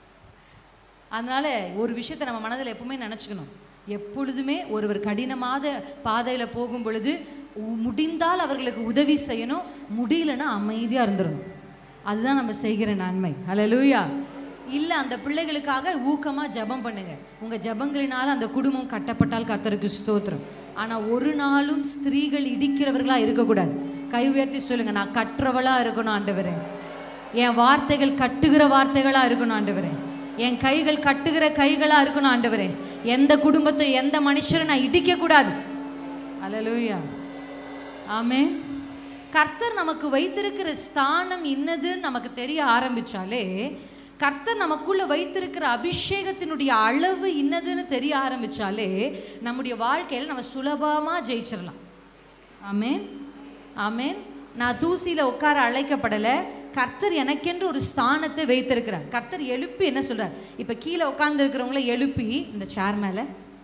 அதனால ஒரு விஷயத்தை நம்ம மனதில் எப்பவுமே நினச்சிக்கணும். எப்பொழுதுமே ஒருவர் கடினமான பாதையில் போகும் பொழுது முடிந்தால் அவர்களுக்கு உதவி செய்யணும், முடியலன்னா அமைதியாக இருந்துடணும். அதுதான் நம்ம செய்கிற நன்மை. அல்லேலூயா. இல்லை, அந்த பிள்ளைகளுக்காக ஊக்கமாக ஜெபம் பண்ணுங்க. உங்கள் ஜெபங்களினால அந்த குடும்பம் கட்டப்பட்டால் கர்த்தருக்கு ஸ்தோத்திரம். ஆனால் ஒரு நாளும் ஸ்திரீகள் இடிக்கிறவர்களாக இருக்கக்கூடாது. கை உயர்த்தி சொல்லுங்க, நான் கற்றவளாக இருக்கணும் ஆண்டவரே. என் வார்த்தைகள் கட்டுகிற வார்த்தைகளாக இருக்கணும் ஆண்டவரே. என் கைகள் கட்டுகிற கைகளாக இருக்கணும் ஆண்டவரே. எந்த குடும்பத்தை எந்த மனுஷரை நான் இடிக்கக்கூடாது. அல்லேலூயா, ஆமென். கர்த்தர் நமக்கு வைத்திருக்கிற ஸ்தானம் இன்னதுன்னு நமக்கு தெரிய ஆரம்பிச்சாலே, கர்த்தர் நமக்குள்ள வைத்திருக்கிற அபிஷேகத்தினுடைய அளவு இன்னதுன்னு தெரிய ஆரம்பிச்சாலே, நம்முடைய வாழ்க்கையில் நம்ம சுலபமாக ஜெயிச்சிடலாம். ஆமென், ஆமென். நான் தூசியில் உட்கார அழைக்கப்படலை. கர்த்தர் எனக்கென்று ஒரு ஸ்தானத்தை வைத்திருக்கிறார். கர்த்தர் எழுப்பி என்ன சொல்றார்? இப்போ கீழே உட்கார்ந்து இருக்கிறவங்கள எழுப்பி இந்த சேர் மேலே,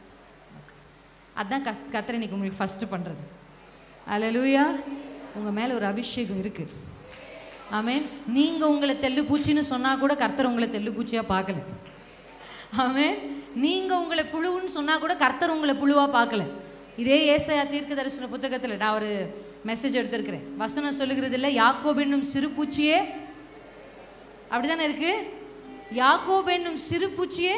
அதுதான் கர்த்தர் இன்னைக்கு உங்களுக்கு ஃபர்ஸ்ட் பண்ணுறது. அல்லேலூயா. உங்கள் மேலே ஒரு அபிஷேகம் இருக்குது. ஆமென். நீங்கள் உங்களை தெல்லு பூச்சின்னு சொன்னால் கூட கர்த்தர் உங்களை தெல்லு பூச்சியாக பார்க்கல. ஆமென். நீங்கள் உங்களை புழுன்னு சொன்னால் கூட கர்த்தர் உங்களை புழுவாக பார்க்கல. இதே ஏசாயா தீர்க்க தரிசன புத்தகத்தில் நான் ஒரு மெசேஜ் எடுத்திருக்கிறேன். வசனம் சொல்லுகிறது இல்லை, யாக்கோபு என்னும் சிறு பூச்சியே, அப்படிதானே இருக்கு? யாக்கோபு என்னும் சிறு பூச்சியே,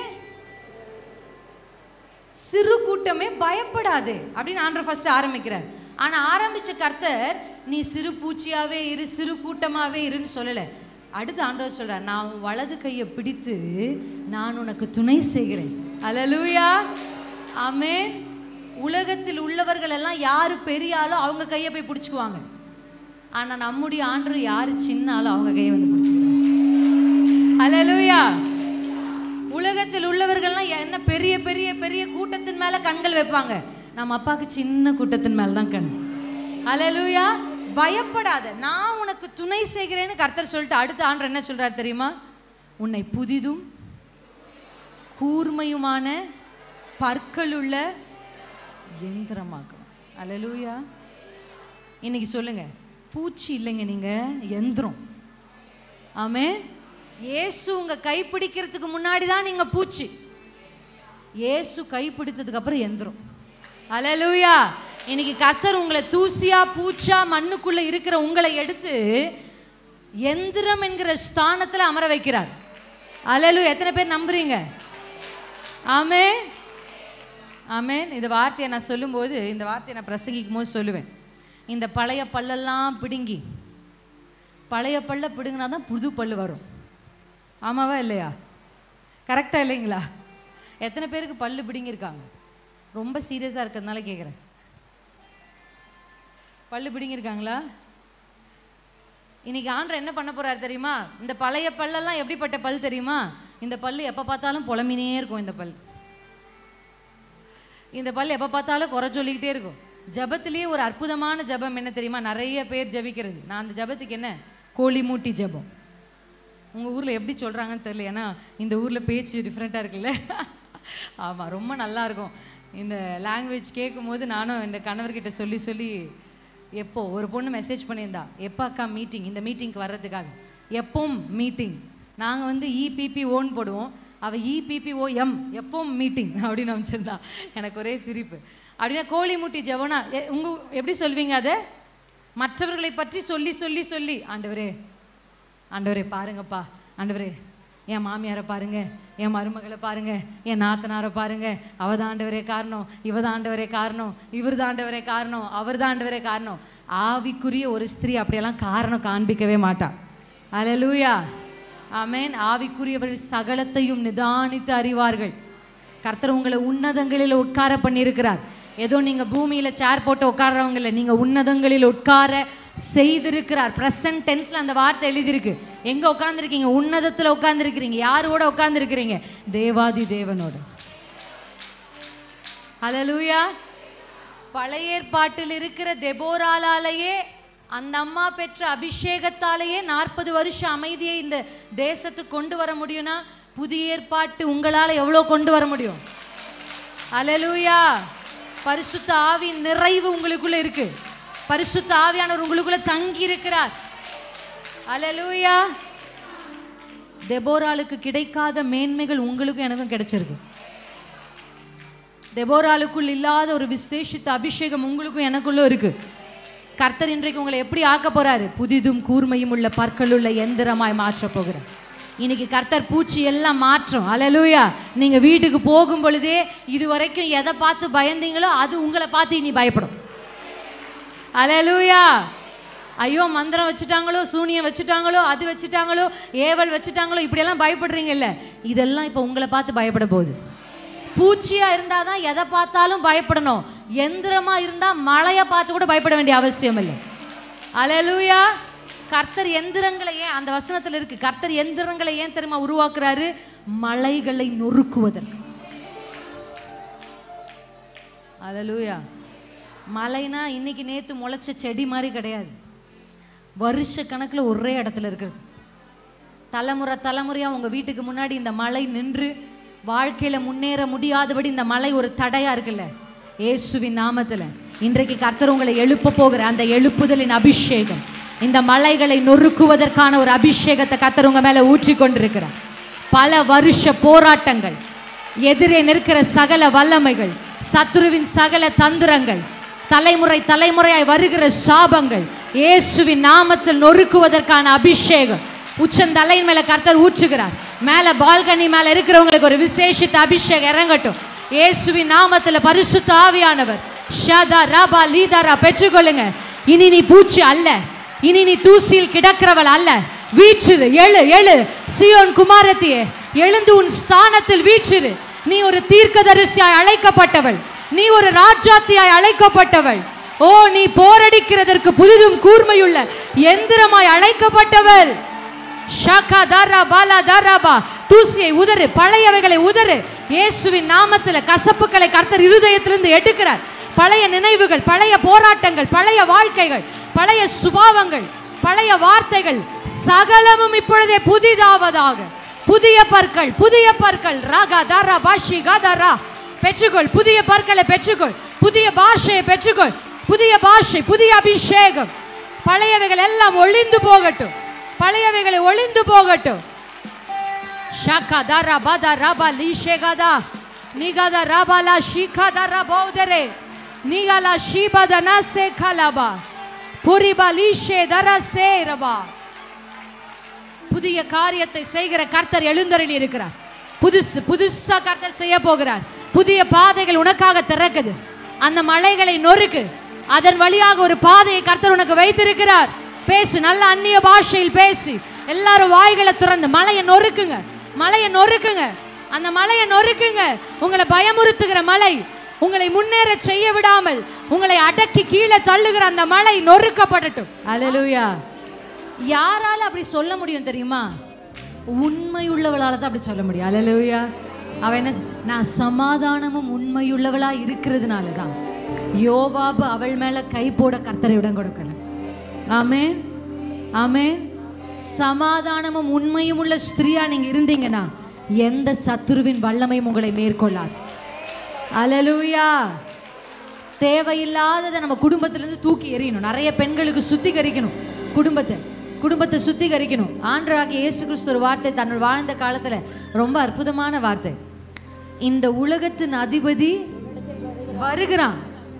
சிறு கூட்டமே பயப்படாது அப்படின்னு ஆண்டவர் ஃபர்ஸ்ட் ஆரம்பிக்கிறார். ஆனால் ஆரம்பித்த கர்த்தர் நீ சிறு பூச்சியாகவே இரு, சிறு கூட்டமாகவே இருன்னு சொல்லலை. அடுத்து ஆண்டவர் சொல்கிறார், நான் வலது கையை பிடித்து நான் உனக்கு துணை செய்கிறேன். அல்லேலூயா, ஆமென். உலகத்தில் உள்ளவர்கள் எல்லாம் யார் பெரிய ஆளோ அவங்க கையை போய் பிடிச்சிக்குவாங்க. ஆனால் நம்முடைய ஆண்டவர் யார் சின்ன ஆளோ அவங்க கையை வந்து பிடிச்சிக்குவாங்க. அல்லேலூயா. உலகத்தில் உள்ளவர்கள்லாம் என்ன பெரிய பெரிய பெரிய கூட்டத்தின் மேலே கண்கள் வைப்பாங்க. நம்ம அப்பாவுக்கு சின்ன கூட்டத்தின் மேலே தான் கண். அல்லேலூயா. பயப்படாத, நான் உனக்கு துணை செய்கிறேன்னு கர்த்தர் சொல்லிட்டு அடுத்த ஆண்டவர் என்ன சொல்றார் தெரியுமா? உன்னை புதிதும் கூர்மையுமான பற்களுள்ள எந்திரமாக்கும். அல்லேலூயா. இன்னைக்கு சொல்லுங்க, பூச்சி இல்லைங்க, நீங்க எந்திரம். ஆமென். இயேசு உங்க கைப்பிடிக்கிறதுக்கு முன்னாடி தான் நீங்க பூச்சி. இயேசு கைப்பிடித்ததுக்கு அப்புறம் எந்திரம். அல்லேலூயா. இன்னைக்கு கர்த்தர் உங்களை தூசியா பூச்சா மண்ணுக்குள்ள இருக்கிற உங்களை எடுத்து எந்திரம் என்கிற ஸ்தானத்தில் அமர வைக்கிறார். அல்லேலூயா. எத்தனை பேர் நம்புறீங்க? ஆமென், ஆமென். இந்த வார்த்தையை நான் சொல்லும்போது, இந்த வார்த்தையை நான் பிரசங்கிக்கும் போது சொல்லுவேன், இந்த பழைய பல்லெல்லாம் பிடுங்கி, பழைய பல்ல பிடுங்கினா தான் புது பல்லு வரும். ஆமாவா இல்லையா? கரெக்டாக இல்லைங்களா? எத்தனை பேருக்கு பல்லு பிடுங்கியிருக்காங்க? ரொம்ப சீரியஸாக இருக்கிறதுனால கேட்குறேன். பல்லு பிடுங்கியிருக்காங்களா? இன்னைக்கு ஆண்டவர் என்ன பண்ண போறாரு தெரியுமா? இந்த பழைய பல்லெல்லாம் எப்படிப்பட்ட பல் தெரியுமா? இந்த பல்லு எப்போ பார்த்தாலும் புலம்பினே இருக்கும். இந்த பல் எப்போ பார்த்தாலும் குறை சொல்லிக்கிட்டே இருக்கும். ஜபத்திலேயே ஒரு அற்புதமான ஜபம் என்ன தெரியுமா? நிறைய பேர் ஜபிக்கிறது. நான் அந்த ஜபத்துக்கு என்ன, கோழி மூட்டி ஜபம். உங்கள் ஊரில் எப்படி சொல்கிறாங்கன்னு தெரியல, ஏன்னா இந்த ஊரில் பேச்சு டிஃப்ரெண்ட்டாக இருக்குல்ல. ஆமாம், ரொம்ப நல்லாயிருக்கும் இந்த லாங்குவேஜ் கேட்கும் போது. நானும் இந்த கணவர்கிட்ட சொல்லி சொல்லி, எப்போ ஒரு பொண்ணு மெசேஜ் பண்ணியிருந்தா, எப்போ அக்கா மீட்டிங், இந்த மீட்டிங்க்கு வர்றதுக்காக. எப்பவும் மீட்டிங் நாங்கள் வந்து இபிபி ஓன் போடுவோம். அவள் EPPOM எப்பவும் மீட்டிங் அப்படின்னு அமைச்சிருந்தா. எனக்கு ஒரே சிரிப்பு. அப்படின்னா கோழி முட்டி ஜெபனா எப்படி சொல்வீங்க அதை? மற்றவர்களை பற்றி சொல்லி சொல்லி சொல்லி, ஆண்டவரே ஆண்டவரே பாருங்கப்பா, ஆண்டவரே என் மாமியாரை பாருங்க, என் மருமகளை பாருங்க, என் நாத்தனாரை பாருங்க, அவதான் ஆண்டவரே காரணம், இவதான் ஆண்டவரே காரணம், இவர் தான் ஆண்டவரே காரணம், அவர் தான் ஆண்டவரே காரணம். ஆவிக்குரிய ஒரு ஸ்திரீ அப்படியெல்லாம் காரணம் காண்பிக்கவே மாட்டா. அல்லேலூயா, ஆமென். ஆவிக்குரியவர்கள் சகலத்தையும் நிதானித்து அறிவார்கள். கர்த்தர் உங்களை உன்னதங்களில் உட்கார பண்ணியிருக்கிறார். ஏதோ நீங்க பூமியில சேர் போட்டு உட்கார்றவங்க இல்லை, நீங்க உன்னதங்களில் உட்கார செய்திருக்கிறார். பிரசன்ட் டென்ஸ்ல அந்த வார்த்தை எழுதியிருக்கு. எங்க உட்கார்ந்துருக்கீங்க? உன்னதத்துல உட்கார்ந்துருக்கிறீங்க. யாரோட உட்கார்ந்துருக்கிறீங்க? தேவாதி தேவனோட. அல்லேலூயா. பழைய ஏற்பாட்டில் இருக்கிற தெபோராலாலேயே, அந்த அம்மா பெற்ற அபிஷேகத்தாலேயே 40 வருஷம் அமைதியை இந்த தேசத்துக்கு கொண்டு வர முடியும்னா, புதிய ஏற்பாட்டு உங்களால எவ்வளவு கொண்டு வர முடியும்? அல்லேலூயா. பரிசுத்த ஆவியின் நிறைவு உங்களுக்குள்ள இருக்கு. பரிசுத்த ஆவியானவர் உங்களுக்குள்ள தங்கி இருக்கிறார். அல்லேலூயா. தெபோராளுக்கு கிடைக்காத மேன்மைகள் உங்களுக்கும் எனக்கும் கிடைச்சிருக்கு. தெபோராளுக்குள் இல்லாத ஒரு விசேஷித்த அபிஷேகம் உங்களுக்கும் எனக்குள்ள இருக்கு. கர்த்தர் இன்றைக்கு உங்களை எப்படி ஆக்க போறாரு? புதிதும் கூர்மையும் உள்ள பற்களுள்ள எந்திரமாய் மாற்ற போகிறார். இன்னைக்கு கர்த்தர் பூச்சி எல்லாம் மாற்றும். அல்லேலூயா. நீங்க வீட்டுக்கு போகும் பொழுதே இதுவரைக்கும் எதை பார்த்து பயந்தீங்களோ அது உங்களை பார்த்து இனி பயப்படும். அல்லேலூயா. ஐயோ மந்திரம் வச்சுட்டாங்களோ, சூனியம் வச்சுட்டாங்களோ, அது வச்சுட்டாங்களோ, ஏவல் வச்சுட்டாங்களோ, இப்படியெல்லாம் பயப்படுறீங்கல்ல, இதெல்லாம் இப்போ உங்களை பார்த்து பயப்பட போகுது. பூச்சியா இருந்தாதான் எதை பார்த்தாலும் பயப்படணும். எந்திரமா இருந்தா மழையை பார்த்து கூட பயப்பட வேண்டிய அவசியம் இல்லை. அல்லேலூயா. கர்த்தர் எந்திரங்களை ஏன், அந்த வசனத்தில் இருக்கு, கர்த்தர் எந்திரங்களை ஏன் தெரியுமா உருவாக்குறாரு? மலைகளை நொறுக்குவதற்கு. அல்லேலூயா. மலைனா இன்னைக்கு நேத்து முளைச்ச செடி மாதிரி கிடையாது. வருஷ கணக்கில் ஒரே இடத்துல இருக்கிறது. தலைமுறை தலைமுறையா உங்க வீட்டுக்கு முன்னாடி இந்த மலை நின்று வாழ்க்கையில முன்னேற முடியாதபடி இந்த மலை ஒரு தடையா இருக்குல்ல, இயேசுவின் நாமத்துல இன்றைக்கு கர்த்தர் உங்களை எழுப்ப போகிற அந்த எழுப்புதலின் அபிஷேகம், இந்த மலைகளை நொறுக்குவதற்கான ஒரு அபிஷேகத்தை கர்த்தர் உங்க மேல ஊற்றி கொண்டிருக்கிறார். பல வருஷ போராட்டங்கள், எதிரே நிற்கிற சகல வல்லமைகள், சத்துருவின் சகல தந்திரங்கள், தலைமுறை தலைமுறையாய் வருகிற சாபங்கள் இயேசுவின் நாமத்தில் நொறுக்குவதற்கான அபிஷேகம் உச்சந்தலையின் மேல கர்த்தர் ஊற்றுகிறார். மேல பால்கனி மேல இருக்கிறவங்களுக்கு ஒரு விசேஷித்த அபிஷேகம் இறங்கட்டும். இயேசுவின் நாமத்தில் பரிசுத்த ஆவியானவர் ஷதா ரபா லீதரா பெற்றுக்கொள்ளுங்க. இனி நீ பூச்சி அல்ல, இனி நீ தூசியில் கிடக்கிறவள் அல்ல. வீற்றிரு, எழு எழு சீயோன் குமாரத்தியே, எழுந்து உன் ஸ்தானத்தில் வீற்றிரு. நீ ஒரு தீர்க்கதரிசியாய் அழைக்கப்பட்டவள், நீ ஒரு ராஜாத்தியாய் அழைக்கப்பட்டவள். ஓ, நீ போரடிக்கிறதற்கு புதிதும் கூர்மையுள்ள எந்திரமாய் அழைக்கப்பட்டவள். ஷகா தரா பாலா தராபா, தூசியை உதறு, பழையவைகளை உதறு. இயேசுவின் நாமத்தில் கசப்புகளை கர்த்தர் இருதயத்திலிருந்து எடுக்கிறார். பழைய நினைவுகள், பழைய போராட்டங்கள், பழைய வாழ்க்கைகள், பழைய சுபாவங்கள், பழைய வார்த்தைகள் சகலமும் இப்பொழுதே புதிதாவதாக. புதிய பற்கள், புதிய பற்கள். ராகா தாரா பாஷி காதாரா, பெற்றுக்கொள் புதிய பற்களை, பெற்றுக்கொள் புதிய பாஷையை, பெற்றுக்கொள் புதிய பாஷை, புதிய அபிஷேகம். பழையவைகள் எல்லாம் ஒளிந்து போகட்டும், பழையவைகளை ஒளிந்து போகட்டும். ஷாகா தாரா பாதா ராபா லீஷேகாதா நிகாதா ராபாலா ஷீகாதா ராபௌதரே நிகாலா ஷீபாதனா சேகாலாபா புரிபா லீஷே தரா சேரபா. புதிய காரியத்தை செய்கிற கர்த்தர் எழுந்தருளி இருக்கிறார். புதுசா கர்த்தர் செய்ய போகிறார். புதிய பாதைகள் உனக்காக திறக்குது. அந்த மலைகளை நொறுக்கு, அதன் வழியாக ஒரு பாதையை கர்த்தர் உனக்கு வைத்திருக்கிறார். பேசு, நல்ல அந்நிய பாஷையில் பேசி, எல்லாரும் வாய்களை திறந்து மலையை நொறுக்குங்க, மலையை நொறுக்குங்க, அந்த மலையை நொறுக்குங்க. உங்களை பயமுறுத்துகிற மலை, உங்களை முன்னேற செய்ய விடாமல் உங்களை அடக்கி கீழே தள்ளுகிற அந்த மலை நொறுக்கப்படட்டும். அல்லேலூயா. யாரால அப்படி சொல்ல முடியும் தெரியுமா? உண்மையுள்ளவளால தான் அப்படி சொல்ல முடியும். அல்லேலூயா. அவ என்ன, நான் சமாதானமும் உண்மையுள்ளவளா இருக்கிறதுனால தான் யோவாபு அவள் மேல கை போட கர்த்தரை இடம் கொடுக்கல. ஆமென், ஆமென். சமாதானமும் உண்மையும் உள்ள ஸ்திரியா நீங்க இருந்தீங்கன்னா எந்த சத்துருவின் வல்லமையும் உங்களை மேற்கொள்ளாது. அல்லேலூயா. தேவையில்லாததை நம்ம குடும்பத்திலிருந்து தூக்கி எறியணும். நிறைய பெண்களுக்கு சுத்திகரிக்கணும் குடும்பத்தை. குடும்பத்தை சுத்திகரிக்கணும். ஆண்டவராகிய இயேசு கிறிஸ்து ஒரு வார்த்தை தன்னோட வாழ்ந்த காலத்துல ரொம்ப அற்புதமான வார்த்தை. இந்த உலகத்தின் அதிபதி வருகிறான்,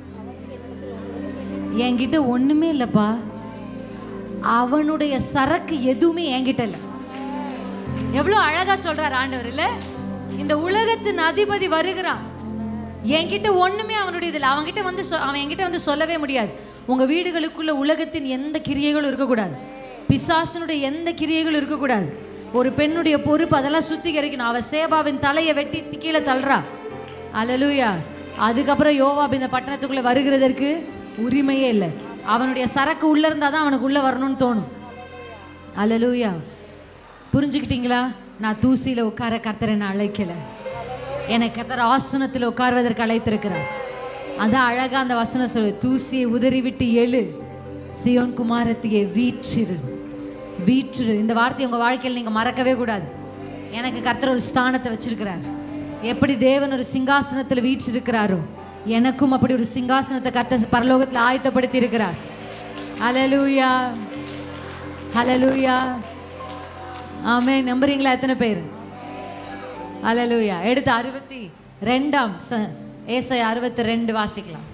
என்கிட்ட ஒண்ணுமே இல்லப்பா, அவனுடைய சரக்கு எதுவுமே என்கிட்ட இல்லை. எவ்வளவு அழகா சொல்றார் ஆண்டவர் இல்ல? இந்த உலகத்தின் அதிபதி வருகிறான், என்கிட்ட ஒண்ணுமே அவனுடைய இதில். அவன்கிட்ட வந்து அவன் என்கிட்ட வந்து சொல்லவே முடியாது. உங்க வீடுகளுக்குள்ள உலகத்தின் எந்த கிரியைகளும் இருக்கக்கூடாது, பிசாசனுடைய எந்த கிரியைகளும் இருக்கக்கூடாது. ஒரு பெண்ணுடைய பொறுப்பு அதெல்லாம் சுத்திகரிக்கணும். அவ சேபாவின் தலையை வெட்டி கீழே தள்ளுறா. அல்லேலூயா. அதுக்கப்புறம் யோவாப் இந்த பட்டணத்துக்குள்ள வருகிறதற்கு உரிமையே இல்லை. அவனுடைய சரக்கு உள்ள இருந்தாதான் அவனுக்கு உள்ள வரணும்னு தோணும். அல்லேலூயா. புரிஞ்சுக்கிட்டீங்களா? நான் தூசியில உட்கார கர்த்தர் என்னை அழைக்கல, எனக்கு கர்த்தர் ஆசனத்தில் உட்கார்வதற்கு அழைத்திருக்கிறார். அதான் அழகா அந்த வசனம் சொல்லு, தூசியை உதறிவிட்டு எழு, சியோன் குமாரத்தியை வீற்றிரு. வீற்றிரு, இந்த வார்த்தையை உங்க வாழ்க்கையில் நீங்க மறக்கவே கூடாது. எனக்கு கர்த்தர் ஒரு ஸ்தானத்தை வச்சிருக்கிறார். எப்படி தேவன் ஒரு சிங்காசனத்தில் வீற்றிருக்கிறாரோ, எனக்கும் அப்படி ஒரு சிங்காசனத்தை கர்த்தர் பரலோகத்தில் ஆயத்தப்படுத்தி இருக்கிறார். ஹல்லேலூயா, ஹல்லேலூயா. ஆமென். நம்புறீங்களா எத்தனை பேர்? ஹல்லேலூயா. எடுத்து 62 ஏசாயா 62 வாசிக்கலாம்.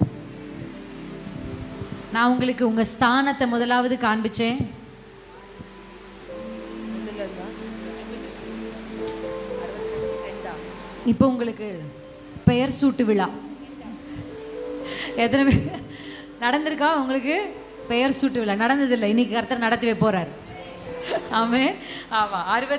நான் உங்களுக்கு உங்க ஸ்தானத்தை முதலாவது காண்பிச்சேன். இப்போ உங்களுக்கு பெயர் சூட்டு விழா எத்தனை பேர் நடந்திருக்கா? உங்களுக்கு பெயர் சூட்டு விழா நடந்ததில்லை, இன்னைக்கு கர்த்தர் நடத்தி போறார். ஆமென். ஆமா.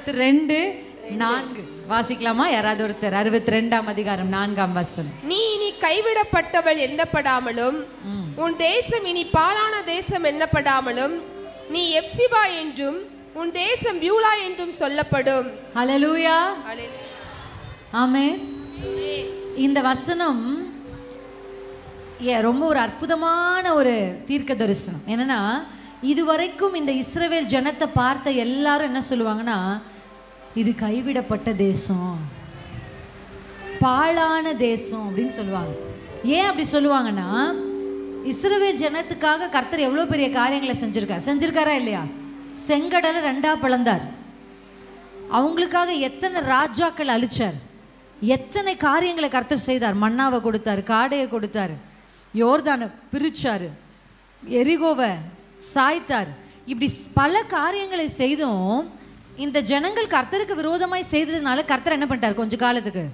62:4 வாசிக்கலாமா? யாராவது ஒருத்தர் 62ஆம் அதிகாரம் 4ஆம் வசனம். நீ இனி கைவிடப்பட்டவள் எண்ணப்படாமலும் உன் தேசம் இனி பாழான தேசம் எண்ணப்படாமலும் நீ எப்சிபா என்றும் உன் தேசம் பியூலா என்றும் சொல்லப்படும். ஹல்லேலூயா. ஆமென். இந்த வசனம் ரொம்ப ஒரு அற்புதமான ஒரு தீர்க்க தரிசனம். என்னன்னா, இதுவரைக்கும் இந்த இஸ்ரவேல் ஜனத்தை பார்த்த எல்லாரும் என்ன சொல்லுவாங்கன்னா, இது கைவிடப்பட்ட தேசம், பாழான தேசம் அப்படின்னு சொல்லுவாங்க. ஏன் அப்படி சொல்லுவாங்கன்னா, இஸ்ரவேல் ஜனத்துக்காக கர்த்தர் எவ்வளோ பெரிய காரியங்களை செஞ்சிருக்காரா இல்லையா? செங்கடலை 2ஆ பிளந்தார். அவங்களுக்காக எத்தனை ராஜாக்கள் அழிச்சார், எத்தனை காரியங்களை கர்த்தர் செய்தார். மன்னாவை கொடுத்தாரு, காடையை கொடுத்தாரு, யோர்தானை பிரிச்சாரு, எரிகோவை சாய்த்தார். இப்படி பல காரியங்களை செய்தும் இந்த ஜனங்கள் கர்த்தருக்கு விரோதமாய் செய்ததுனால கர்த்தர் என்ன பண்ணிட்டார் கொஞ்ச காலத்துக்கு.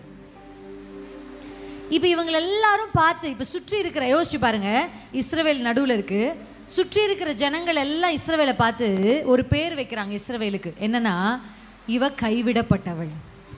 இப்போ இவங்க எல்லாரும் பார்த்து, இப்போ சுற்றி இருக்கிற, யோசிச்சு பாருங்க, இஸ்ரவேல் நடுவில் இருக்கு, சுற்றி இருக்கிற ஜனங்கள் எல்லாம் இஸ்ரவேலை பார்த்து ஒரு பேர் வைக்கிறாங்க இஸ்ரவேலுக்கு. என்னன்னா, இவ கைவிடப்பட்டவள்,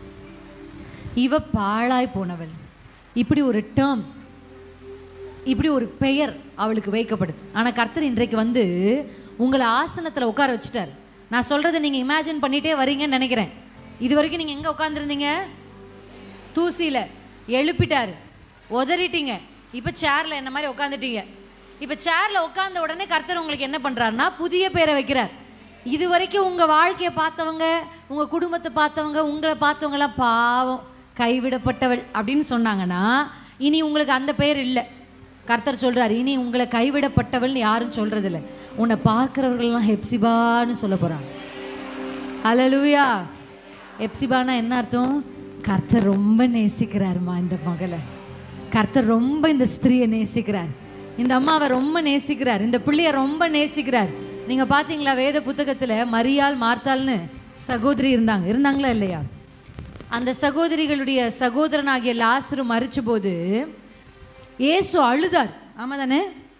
இவ பாழாய் போனவள், இப்படி ஒரு டேர்ம், இப்படி ஒரு பெயர் அவளுக்கு வைக்கப்படுது. ஆனால் கர்த்தர் இன்றைக்கு வந்து உங்களை ஆசனத்தில் உட்கார வச்சுட்டார். நான் சொல்கிறத நீங்கள் இமேஜின் பண்ணிகிட்டே வரீங்கன்னு நினைக்கிறேன். இது வரைக்கும் நீங்கள் எங்கே உட்காந்துருந்தீங்க? தூசியில். எழுப்பிட்டார், உதறிட்டீங்க, இப்போ சேரில் என்ன மாதிரி உட்காந்துட்டீங்க. இப்போ சேரில் உட்காந்த உடனே கர்த்தர் உங்களுக்கு என்ன பண்ணுறாருன்னா புதிய பேரை வைக்கிறார். இது வரைக்கும் உங்கள் வாழ்க்கையை பார்த்தவங்க, உங்கள் குடும்பத்தை பார்த்தவங்க, உங்களை பார்த்தவங்களாம் பாவம் கைவிடப்பட்டவள் அப்படின்னு சொன்னாங்கன்னா, இனி உங்களுக்கு அந்த பேர் இல்லை. கர்த்தர் சொல்கிறார், இனி உங்களை கைவிடப்பட்டவள்னு யாரும் சொல்கிறதில்ல, உன்னை பார்க்குறவர்கள்லாம் ஹெப்சிபான்னு சொல்ல போகிறாங்க. ஹல்லேலூயா. ஹெப்சிபானா என்ன அர்த்தம்? கர்த்தர் ரொம்ப நேசிக்கிறாருமா இந்த மகளை, கர்த்தர் ரொம்ப இந்த ஸ்திரீயை நேசிக்கிறார், இந்த அம்மாவை ரொம்ப நேசிக்கிறார், இந்த பிள்ளையை ரொம்ப நேசிக்கிறார். நீங்கள் பார்த்தீங்களா வேத புத்தகத்தில் மரியாள் மார்த்தாள்னு சகோதரி இருந்தாங்களா இல்லையா? அந்த சகோதரிகளுடைய சகோதரனாகிய லாசரு மரிச்ச போது இயேசு அழுதார். ஆமாம் தானே?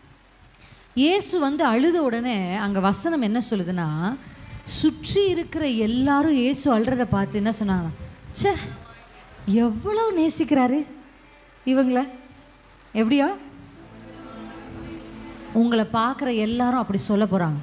இயேசு வந்து அழுத உடனே அங்கே வசனம் என்ன சொல்லுதுன்னா, சுற்றி இருக்கிற எல்லாரும் இயேசு அழுறதை பார்த்து என்ன சொன்னாங்க, ச்சே எவ்வளோ நேசிக்கிறாரு இவங்கள. எப்படியா? உங்களை பார்க்குற எல்லாரும் அப்படி சொல்ல போகிறாங்க.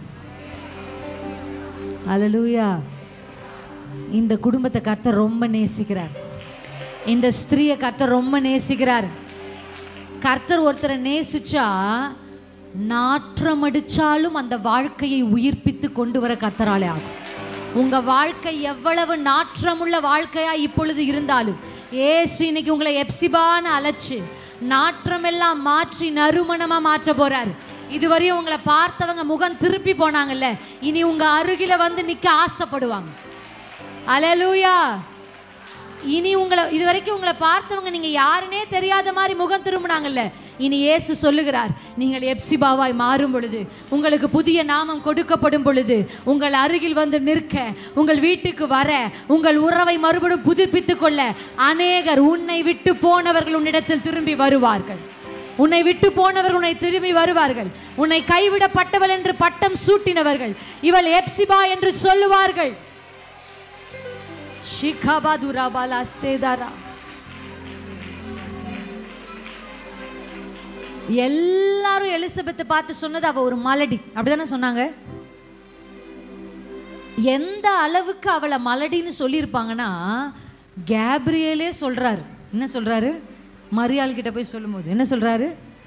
ஹல்லேலூயா. இந்த குடும்பத்தை கர்த்தர் ரொம்ப நேசிக்கிறார், இந்த ஸ்திரீயை கர்த்தர் ரொம்ப நேசிக்கிறார். கர்த்தர் ஒருத்தரை நேசிச்சா நாற்றம் அடிச்சாலும் அந்த வாழ்க்கையை உயிர்ப்பித்து கொண்டு வர கர்த்தராலே ஆகும். உங்க வாழ்க்கை எவ்வளவு நாற்றமுள்ள வாழ்க்கையா இப்பொழுது இருந்தாலும் ஏசு இன்னைக்கு உங்களை எப்சிபான்னு அழைச்சு நாற்றமெல்லாம் மாற்றி நறுமணமா மாற்ற போறார். இதுவரையும் உங்களை பார்த்தவங்க முகம் திருப்பி போனாங்கல்ல, இனி உங்க அருகில வந்து நிக்க ஆசைப்படுவாங்க. அல்லேலூயா. இனி உங்களை இதுவரைக்கும் உங்களை பார்த்தவங்க நீங்க யாருன்னே தெரியாத மாதிரி முகம் திரும்பினாங்கல்ல, இனி இயேசு சொல்லுகிறார், நீங்கள் எப்சிபாவாய் மாறும் பொழுது, உங்களுக்கு புதிய நாமம் கொடுக்கப்படும் பொழுது, உங்கள் அருகில் வந்து நிற்க, உங்கள் வீட்டுக்கு வர, உங்கள் உறவை மறுபடியும் புதுப்பித்துக் கொள்ள அநேகர், உன்னை விட்டு போனவர்கள் உன்னிடத்தில் திரும்பி வருவார்கள். உன்னை விட்டு போனவர்கள் உன்னை திரும்பி வருவார்கள். உன்னை கைவிடப்பட்டவள் என்று பட்டம் சூட்டினவர்கள் இவள் எப்சிபா என்று சொல்லுவார்கள். ஷிகாபாதுராபாலா சேதாரா. எல்லாரும் எலிசபெத்தை பார்த்து சொன்னது அவ ஒரு மலடி, அப்படிதானே சொன்னாங்க. எந்த அளவுக்கு அவளை மலடின்னு சொல்லியிருப்பாங்கன்னா, கேப்ரியலே சொல்றாரு. என்ன சொல்றாரு? மரியாள் கிட்ட போய் சொல்லும்போது என்ன சொல்றாரு?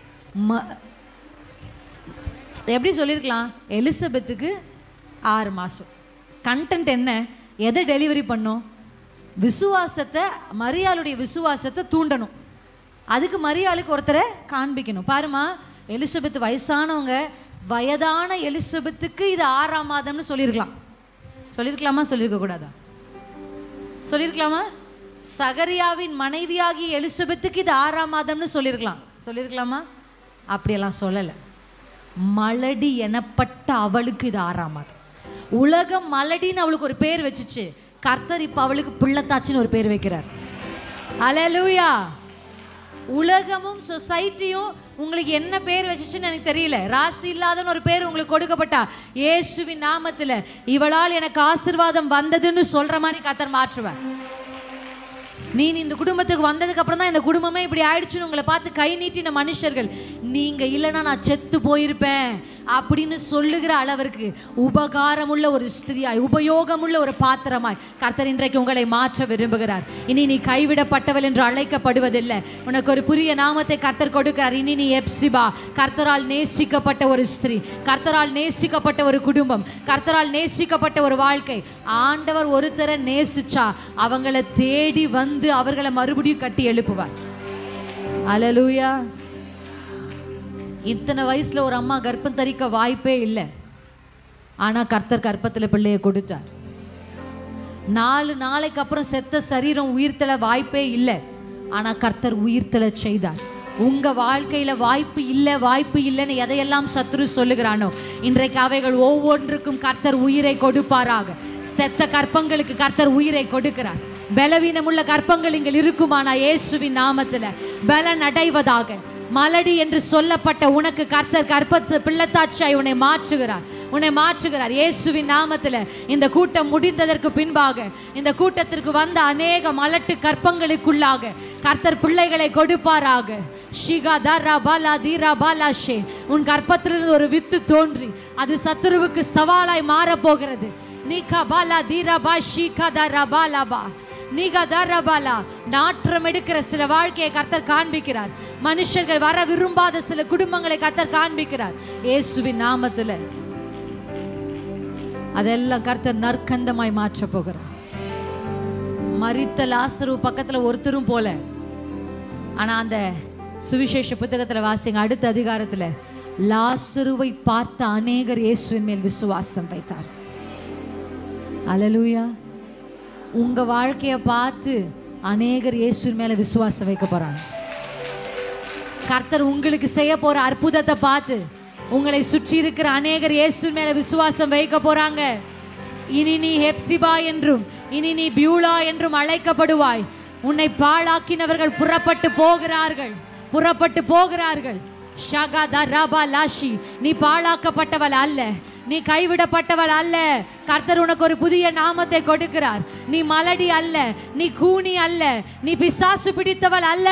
எப்படி சொல்லியிருக்கலாம்? எலிசபெத்துக்கு 6 மாதம். கண்டென்ட் என்ன? எதை டெலிவரி பண்ணும்? விசுவாசத்தை, மரியாளுடைய விசுவாசத்தை தூண்டணும். அதுக்கு மரியாளுக்கு ஒருத்தரை காண்பிக்கணும். பாருமா, எலிசபெத் வயசானவங்க, வயதான எலிசபெத்துக்கு இது 6ஆம் மாதம்னு சொல்லியிருக்கலாம். சொல்லியிருக்கலாமா? சொல்லியிருக்க கூடாதா? சொல்லியிருக்கலாமா? சகரியாவின் மனைவியாகி எலிசபெத்துக்கு இது 6ஆம் மாதம்னு சொல்லியிருக்கலாம். சொல்லியிருக்கலாமா? அப்படியெல்லாம் சொல்லலை. மலடி எனப்பட்ட அவளுக்கு இது 6ஆம் மாதம். உலகம் மலடின்னு அவளுக்கு ஒரு பேர் வச்சுச்சு. கர்த்தர் இப்போ அவளுக்கு பிள்ளைத்தாச்சின்னு ஒரு பேர் வைக்கிறார். அல்லேலூயா. உலகமும் சொசைட்டியும் உங்களுக்கு என்ன பேர் வச்சுச்சுன்னு எனக்கு தெரியல. ராசி இல்லாதன்னு ஒரு பேர் உங்களுக்கு கொடுக்கப்பட்டா, இயேசுவின் நாமத்தில் இவளால் எனக்கு ஆசீர்வாதம் வந்ததுன்னு சொல்ற மாதிரி கர்த்தர் மாற்றுவார். நீ இந்த குடும்பத்துக்கு வந்ததுக்கு அப்புறம் தான் இந்த குடும்பமே இப்படி ஆயிடுச்சுன்னு உங்களை பார்த்து கை நீட்டின மனுஷர்கள், நீங்க இல்லைன்னா நான் செத்து போயிருப்பேன் அப்படின்னு சொல்லுகிற அளவிற்கு உபகாரமுள்ள ஒரு ஸ்திரியாய், உபயோகமுள்ள ஒரு பாத்திரமாய் கர்த்தர் இன்றைக்கு உங்களை மாற்ற விரும்புகிறார். இனி நீ கைவிடப்பட்டவள் என்று அழைக்கப்படுவதில்லை. உனக்கு ஒரு புதிய நாமத்தை கர்த்தர் கொடுக்கிறார். இனி நீ எப்சிபா, கர்த்தரால் நேசிக்கப்பட்ட ஒரு ஸ்திரீ, கர்த்தரால் நேசிக்கப்பட்ட ஒரு குடும்பம், கர்த்தரால் நேசிக்கப்பட்ட ஒரு வாழ்க்கை. ஆண்டவர் ஒருத்தரை நேசிச்சா அவங்களை தேடி வந்து அவர்களை மறுபடியும் கட்டி எழுப்புவார். அல்லேலூயா. இத்தனை வயசுல ஒரு அம்மா கர்ப்பம் தரிக்க வாய்ப்பே இல்லை. ஆனா கர்த்தர் கர்ப்பத்தில் பிள்ளையை கொடுத்தார். 4 நாளைக்கு அப்புறம் செத்த சரீரம் உயிர்த்தெழ வாய்ப்பே இல்லை. ஆனா கர்த்தர் உயிர்த்தெழ செய்தார். உங்க வாழ்க்கையில வாய்ப்பு இல்லை, வாய்ப்பு இல்லைன்னு எதையெல்லாம் சத்துரு சொல்லுகிறானோ, இன்றைக்கு அவைகள் ஒவ்வொன்றுக்கும் கர்த்தர் உயிரை கொடுப்பாராக. செத்த கற்பங்களுக்கு கர்த்தர் உயிரை கொடுக்கிறார். பலவீனமுள்ள கற்பங்கள் இங்கே இருக்குமானா இயேசுவின் நாமத்தில் பலன் அடைவதாக. மலடி என்று சொல்லப்பட்ட உனக்கு கர்த்தர் கற்பத்து பிள்ளைத்தாட்சியாய் உன்னை மாற்றுகிறார், உன்னை மாற்றுகிறார் இயேசுவின் நாமத்தில். இந்த கூட்டம் முடிந்ததற்கு பின்பாக இந்த கூட்டத்திற்கு வந்த அநேக மலட்டு கற்பங்களுக்குள்ளாக கர்த்தர் பிள்ளைகளை கொடுப்பாராக. ஷிகா தரா பாலா தீரா பாலாஷே. உன் கற்பத்திலிருந்து ஒரு வித்து தோன்றி அது சத்துருவுக்கு சவாலாய் மாறப்போகிறது. நீகா பாலா தீரா பா ஷிகா தரா பாலா பா நீகா தரா பாலா. நாற்றம் எடுக்கிற சில வாழ்க்கையை கர்த்தர் காண்பிக்கிறார். மனுஷர்கள் வர விரும்பாத சில குடும்பங்களை கர்த்தர் காண்பிக்கிறார் இயேசுவின் நாமத்தில். அதெல்லாம் கர்த்தர் நற்கந்தமாய் மாற்ற போகிறார். மரித்த லாசரு பக்கத்துல ஒருத்தரும் போல. ஆனா அந்த சுவிசேஷ புத்தகத்துல வாசிங்க, அடுத்த அதிகாரத்துல லாசருவை பார்த்த அநேகர் இயேசுவின் மேல் விசுவாசம் வைத்தார். அல்லேலூயா. உங்க வாழ்க்கையை பார்த்து அநேகர் இயேசுவின் மேல விசுவாசம் வைக்க போறாங்க. கர்த்தர் உங்களுக்கு செய்ய போற அற்புதத்தை பார்த்து உங்களை சுற்றி இருக்கிற அநேகர் இயேசுவின் மேல விசுவாசம் வைக்க போறாங்க. இனி நீ ஹெப்சிபா என்றும் இனி நீ பியூலா என்றும் அழைக்கப்படுவாய். உன்னை பாழாக்கினவர்கள் புறப்பட்டு போகிறார்கள், புறப்பட்டு போகிறார்கள். நீ பாழாக்கப்பட்டவள் அல்ல, நீ கைவிடப்பட்டவள் அல்ல. கர்த்தர் உனக்கு ஒரு புதிய நாமத்தை கொடுக்கிறார். நீ மலடி அல்ல, நீ கூனி அல்ல, நீ பிசாசு பிடித்தவள் அல்ல.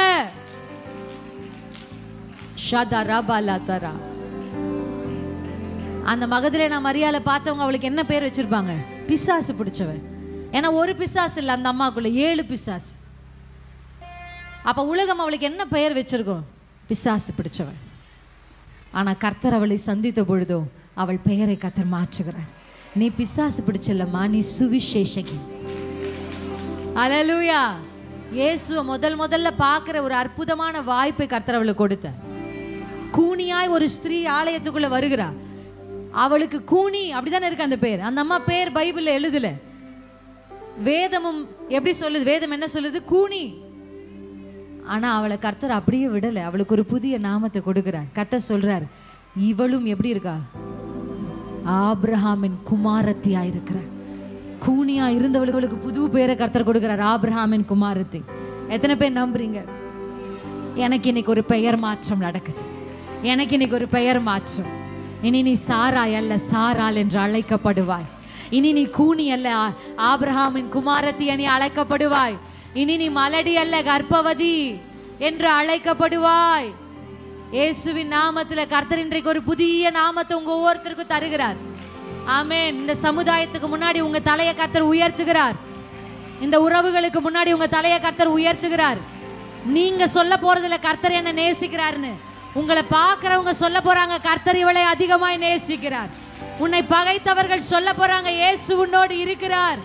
அந்த மகதிலேனா மரியாதை பார்த்தவங்க அவளுக்கு என்ன பேர் வச்சிருப்பாங்க? பிசாசு பிடிச்சவன். ஏன்னா ஒரு பிசாசு இல்லை அந்த அம்மாக்குள்ள, 7 பிசாசு. அப்ப உலகம் அவளுக்கு என்ன பெயர் வச்சிருக்கோம்? பிசாசு பிடிச்சவள். ஆனா கர்த்தர் அவளை சந்தித்த பொழுதோ அவள் பெயரை கர்த்தர் மாற்றுகிறார். நீ பிசாசு பிடிச்சல்லம்மா, நீ சுவிசேஷகி. அல்லேலூயா. இயேசுவை முதல்ல பார்க்கிற ஒரு அற்புதமான வாய்ப்பை கர்த்தர் அவளுக்கு கொடுத்தார். கூனியாய் ஒரு ஸ்திரீ ஆலயத்துக்குள்ள வருகிறா. அவளுக்கு கூனி அப்படிதானே இருக்கு அந்த பேர். அந்த அம்மா பேர் பைபிள்ல எழுதல. வேதமும் எப்படி சொல்லுது? வேதம் என்ன சொல்லுது? கூனி. ஆனா அவளை கர்த்தர் அப்படியே விடல. அவளுக்கு ஒரு புதிய நாமத்தை கொடுக்கிறார். கர்த்தர் சொல்றார், இவளும் எப்படி இருக்கா? ஆபிரகாமின் குமாரத்தியா இருக்கிறார். கூனியா இருந்தவளுக்கு புது பேரை கர்த்தர் கொடுக்கிறார், ஆபிரகாமின் குமாரத்தி. எத்தனை பேர் நம்புறீங்க? எனக்கு இன்னைக்கு ஒரு பெயர் மாற்றம் நடக்குது. எனக்கு இன்னைக்கு ஒரு பெயர் மாற்றம். இனி நீ சாராய் அல்ல, சாராள் என்று அழைக்கப்படுவாய். இனி நீ கூனி அல்ல, ஆபிரகாமின் குமாரத்தி நீ அழைக்கப்படுவாய். இனி நீ மலடி அல்ல, கர்ப்பவதி என்று அழைக்கப்படுவாய். இயேசுவின் நாமத்துல கர்த்தர் இன்றைக்கு ஒரு புதிய நாமத்தை உங்க ஒவ்வொருத்தருக்கும் தருகிறார். ஆமென். இந்த சமுதாயத்துக்கு முன்னாடி உங்க தலையை கர்த்தர் உயர்த்துகிறார். இந்த உறவுகளுக்கு முன்னாடி உங்க தலையை கர்த்தர் உயர்த்துகிறார். நீங்க சொல்ல போறதுல கர்த்தர் என்ன நேசிக்கிறார்னு உங்களை பார்க்கிறவங்க சொல்ல போறாங்க, கர்த்தர் இவளை அதிகமாய் நேசிக்கிறார். உன்னை பகைத்தவர்கள் சொல்ல போறாங்க, இயேசு உன்னோடு இருக்கிறார்.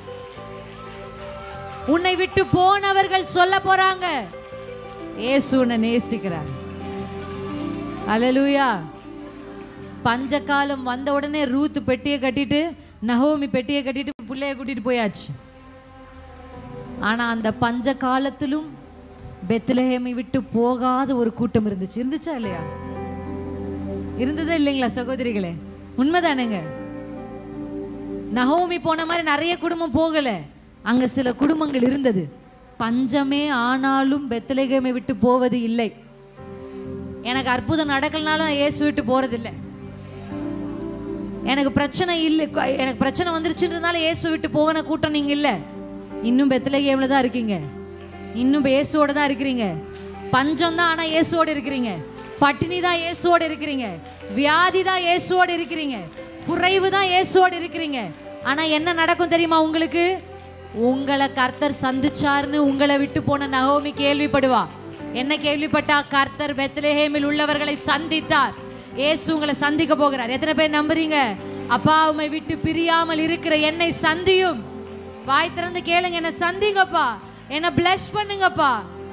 உன்னை விட்டு போனவர்கள் சொல்ல போறாங்க, இயேசு உன்னை நேசிக்கிறார். அல்லேலூயா. பஞ்சகாலம் வந்த உடனே ரூத் பெட்டியை கட்டிட்டு, நகோமி பெட்டியை கட்டிட்டு பிள்ளைய கூட்டிட்டு போயாச்சு. ஆனா அந்த பஞ்ச காலத்திலும் பெத்லஹேமை விட்டு போகாத ஒரு கூட்டம் இருந்துச்சு. இருந்துச்சா இல்லையா? இருந்ததா இல்லைங்களா சகோதரிகளே? உண்மைதானேங்க. நகோமி போன மாதிரி நிறைய குடும்பம் போகல, அங்க சில குடும்பங்கள் இருந்தது. பஞ்சமே ஆனாலும் பெத்லஹேமை விட்டு போவது இல்லை. எனக்கு அற்புதம் நடக்கலனாலும் இயேசு விட்டு போறதில்லை. எனக்கு பிரச்சனை இல்லை, எனக்கு பிரச்சனை வந்துருச்சுன்றதுனால இயேசு விட்டு போகிற கூட்டம் நீங்க இல்லை. இன்னும் பெத்லஹேம்ல தான் இருக்கீங்க, இன்னும் இயேசுவோட தான் இருக்கிறீங்க. பஞ்சம் தான், ஆனா இயேசுவோட இருக்கிறீங்க. பட்டினி தான், இயேசுவோட இருக்கிறீங்க. வியாதி தான், இயேசுவோட இருக்கிறீங்க. குறைவு தான், இயேசுவோட இருக்கிறீங்க. ஆனா என்ன நடக்கும் தெரியுமா உங்களுக்கு? உங்களை கர்த்தர் சந்திச்சார்னு உங்களை விட்டு போன நகோமி கேள்விப்படுவா. என்ன கேள்விப்பட்டா? கர்த்தர் பெத்லஹேமில் உள்ளவர்களை சந்தித்தார். இயேசு உங்களை சந்திக்க போகிறார். எத்தனை பேர் நம்புறீங்க? அப்பா, உம்மை விட்டு பிரியாமல் இருக்கிற என்னை சந்தியும். வாய் திறந்து கேளுங்க, என்ன சந்திங்கப்பா, என்ன பிளஸ் பண்ணுங்கப்பா.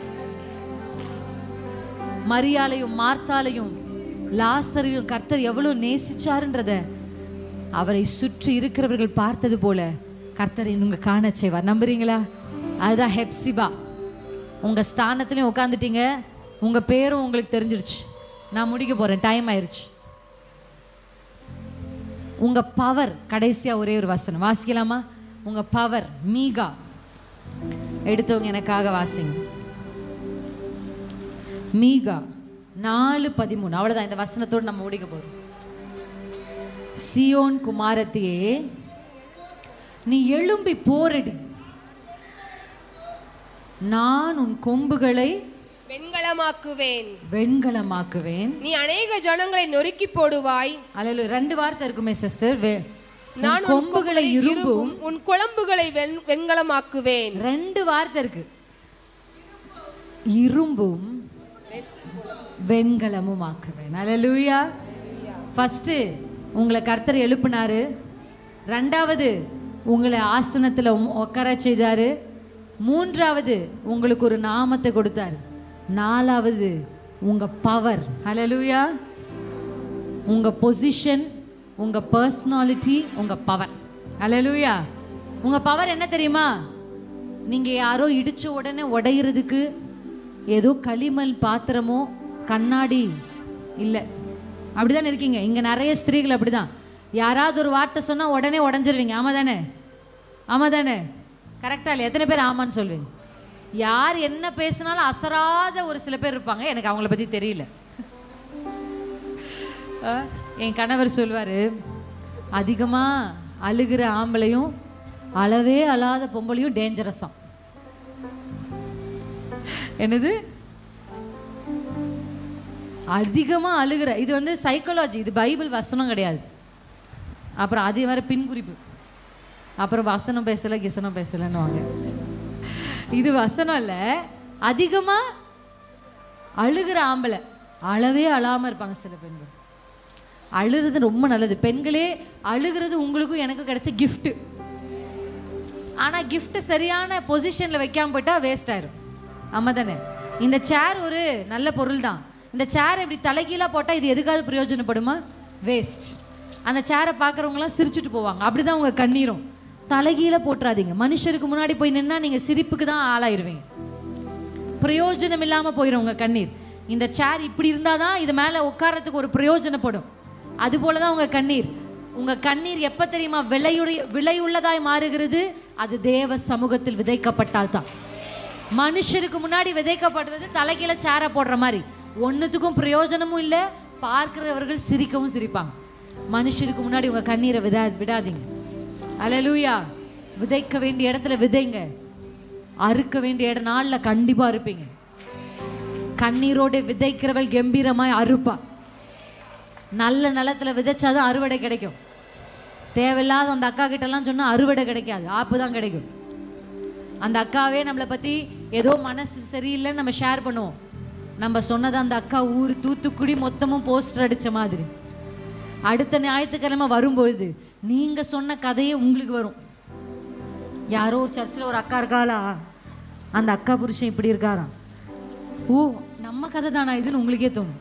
மரியாளையும் மார்த்தாளையும் லாசரையும் கர்த்தர் எவ்வளவு நேசிச்சாருன்றத அவரை சுற்றி இருக்கிறவர்கள் பார்த்தது போல கர்த்தரை உங்க காண செய்வார். நம்புறீங்களா? அதுதான் ஹெப்சிபா. உங்க ஸ்தானத்திலையும் உட்காந்துட்டீங்க, உங்க பேரும் உங்களுக்கு தெரிஞ்சிருச்சு. நான் முடிக்க போறேன், டைம் ஆயிருச்சு. உங்க பவர், கடைசியா ஒரே ஒரு வசனம் வாசிக்கலாமா? உங்க பவர். மீகா எடுத்தவங்க எனக்காக வாசிங்க. மீகா 4:13. அவ்வளவுதான், இந்த வசனத்தோடு நம்ம முடிக்க போறோம். சியோன் குமாரத்தியே, நீ எழும்பி போரடி, நான் உன் கொம்புகளை வெண்கலமாக்குவேன், வெண்கலமாக்குவேன். நீ அநேக ஜனங்களை நொறுக்கி போடுவாய். அல்ல, 2 வார்த்தை இருக்குமே சிஸ்டர். நான் கொம்புகளை இரும்பும் உன் குழம்புகளை வெண்கலமாக்குவேன். 2 வார்த்தை இருக்கு, இரும்பும் வெண்கலமும் ஆக்குவேன். அல்லேலூயா. ஃபர்ஸ்ட் உங்களை கர்த்தர் எழுப்பினாரு, 2வது உங்களை ஆசனத்தில் உட்கார செய்தாரு, 3வது உங்களுக்கு ஒரு நாமத்தை கொடுத்தாரு, 4வது உங்க பவர். அல்லேலூயா. உங்க பொசிஷன், உங்க பர்சனாலிட்டி, உங்க பவர். அல்லேலூயா. உங்க பவர் என்ன தெரியுமா? நீங்க யாரோ இடிச்ச உடனே உடையிறதுக்கு ஏதோ களிமண் பாத்திரமோ கண்ணாடி இல்லை, அப்படிதான் இருக்கீங்க. இங்க நிறைய ஸ்திரீகள் அப்படிதான். யாராவது ஒரு வார்த்தை சொன்னா உடனே உடஞ்சிருவீங்க. ஆமா தானே? ஆமா தானே? கரெக்டா இல்லையா? எத்தனை பேர் ஆமான்னு சொல்லுவீங்க? யார் என்ன பேசினாலும் அசராத ஒரு சில பேர் இருப்பாங்க. எனக்கு அவங்கள பத்தி தெரியல. என் கணவர் சொல்வாரு, அதிகமா அழுகிற ஆம்பளையும் அளவே அழாத பொம்பளையும் டேஞ்சரஸாம். என்னது? அதிகமா அழுகிற, இது வந்து சைக்காலஜி, இது பைபிள் வசனம் கிடையாது. அப்புறம் அது வர பின்குறிப்பு, அப்புறம் வசனம் பேசல கிசனம் பேசலன்னு வாங்க. இது வசனம் இல்ல. அதிகமா அழுகிற ஆம்பளை அளவே அழாம இருப்பாங்க சில பெண்கள். அழுகிறது ரொம்ப நல்லது. பெண்களே, அழுகிறது உங்களுக்கும் எனக்கும் கிடைச்ச கிஃப்ட். ஆனா கிஃப்ட் சரியான பொசிஷன்ல வைக்காம போயிட்டா வேஸ்ட் ஆயிரும். ஆமா தானே? இந்த சேர் ஒரு நல்ல பொருள் தான். இந்த சேர் இப்படி தலைகீழா போட்டால் இது எதுக்காவது பிரயோஜனப்படுமா? வேஸ்ட். அந்த சேரை பார்க்குறவங்களாம் சிரிச்சுட்டு போவாங்க. அப்படிதான் உங்கள் கண்ணீரும். தலைகீழ போட்டுறாதீங்க. மனுஷருக்கு முன்னாடி போய் நின்னா நீங்கள் சிரிப்புக்கு தான் ஆளாயிருவீங்க. பிரயோஜனம் இல்லாமல் போயிடும் உங்கள் கண்ணீர். இந்த சேர் இப்படி இருந்தால் தான் இது மேலே உட்காரத்துக்கு ஒரு பிரயோஜனப்படும். அதுபோல தான் உங்கள் கண்ணீர். உங்கள் கண்ணீர் எப்போ தெரியுமா விலையுள்ளதாய் மாறுகிறது? அது தேவ சமூகத்தில் விதைக்கப்பட்டால் தான். மனுஷருக்கு முன்னாடி விதைக்கப்படுறது தலைகீழ சேரை போடுற மாதிரி, ஒன்றுத்துக்கும் பிரயோஜனமும் இல்லை, பார்க்கிறவர்கள் சிரிக்கவும் சிரிப்பாங்க. மனுஷருக்கு முன்னாடி உங்கள் கண்ணீரை விடாதீங்க. அல்லேலூயா. விதைக்க வேண்டிய இடத்துல விதைங்க. அறுக்க வேண்டிய நாளில் கண்டிப்பாக இருப்பீங்க. கண்ணீரோடு விதைக்கிறவள் கம்பீரமாய் அறுப்பா. நல்ல நிலத்தில் விதைச்சாதான் அறுவடை கிடைக்கும். தேவையில்லாத அந்த அக்கா கிட்டலாம் சொன்னால் அறுவடை கிடைக்காது, ஆப்பு தான் கிடைக்கும். அந்த அக்காவே நம்மளை பற்றி ஏதோ மனசு சரியில்லைன்னு நம்ம ஷேர் பண்ணுவோம். நம்ம சொன்னதை அந்த அக்கா ஊர் தூத்துக்குடி மொத்தமும் போஸ்டர் அடித்த மாதிரி அடுத்த ஞாயிற்றுக்கிழமை வரும்பொழுது நீங்கள் சொன்ன கதையே உங்களுக்கு வரும். யாரோ ஒரு சர்ச்சில் ஒரு அக்கா இருக்காளா, அந்த அக்கா புருஷன் இப்படி இருக்காராம், ஓ நம்ம கதை தானா இதுன்னு உங்களுக்கே தோணும்.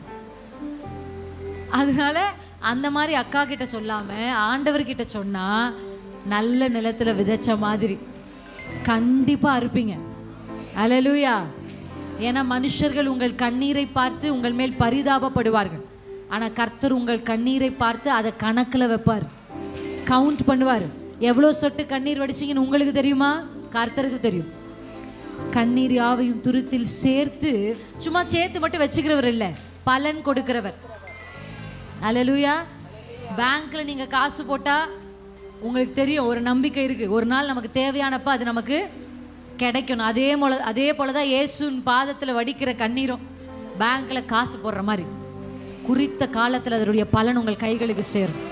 அதனால அந்த மாதிரி அக்கா கிட்ட சொல்லாமல் ஆண்டவர்கிட்ட சொன்னால் நல்ல நிலத்தில் விதைச்ச மாதிரி கண்டிப்பாக அறுப்பீங்க. அல்லேலூயா. ஏன்னா மனுஷர்கள் உங்கள் கண்ணீரை பார்த்து உங்கள் மேல் பரிதாபப்படுவார்கள். ஆனால் கர்த்தர் உங்கள் கண்ணீரை பார்த்து அதை கணக்கில் வைப்பார், கவுண்ட் பண்ணுவார். எவ்வளோ சொட்டு கண்ணீர் வடிச்சிங்கன்னு உங்களுக்கு தெரியுமா? கர்த்தருக்கு தெரியும். கண்ணீர் யாவையும் துருத்தில் சேர்த்து, சும்மா சேர்த்து மட்டும் வச்சுக்கிறவர் இல்லை, பலன் கொடுக்கிறவர். அல்லேலூயா. பேங்க்ல நீங்க காசு போட்டா உங்களுக்கு தெரியும், ஒரு நம்பிக்கை இருக்கு, ஒரு நாள் நமக்கு தேவையானப்ப அது நமக்கு கிடைக்கணும். அதே போலதான் இயேசுவின் பாதத்தில் வடிக்கிற கண்ணீரும் பேங்க்ல காசு போடுற மாதிரி குறித்த காலத்தில் அதனுடைய பலன் உங்கள் கைகளுக்கு சேரும்.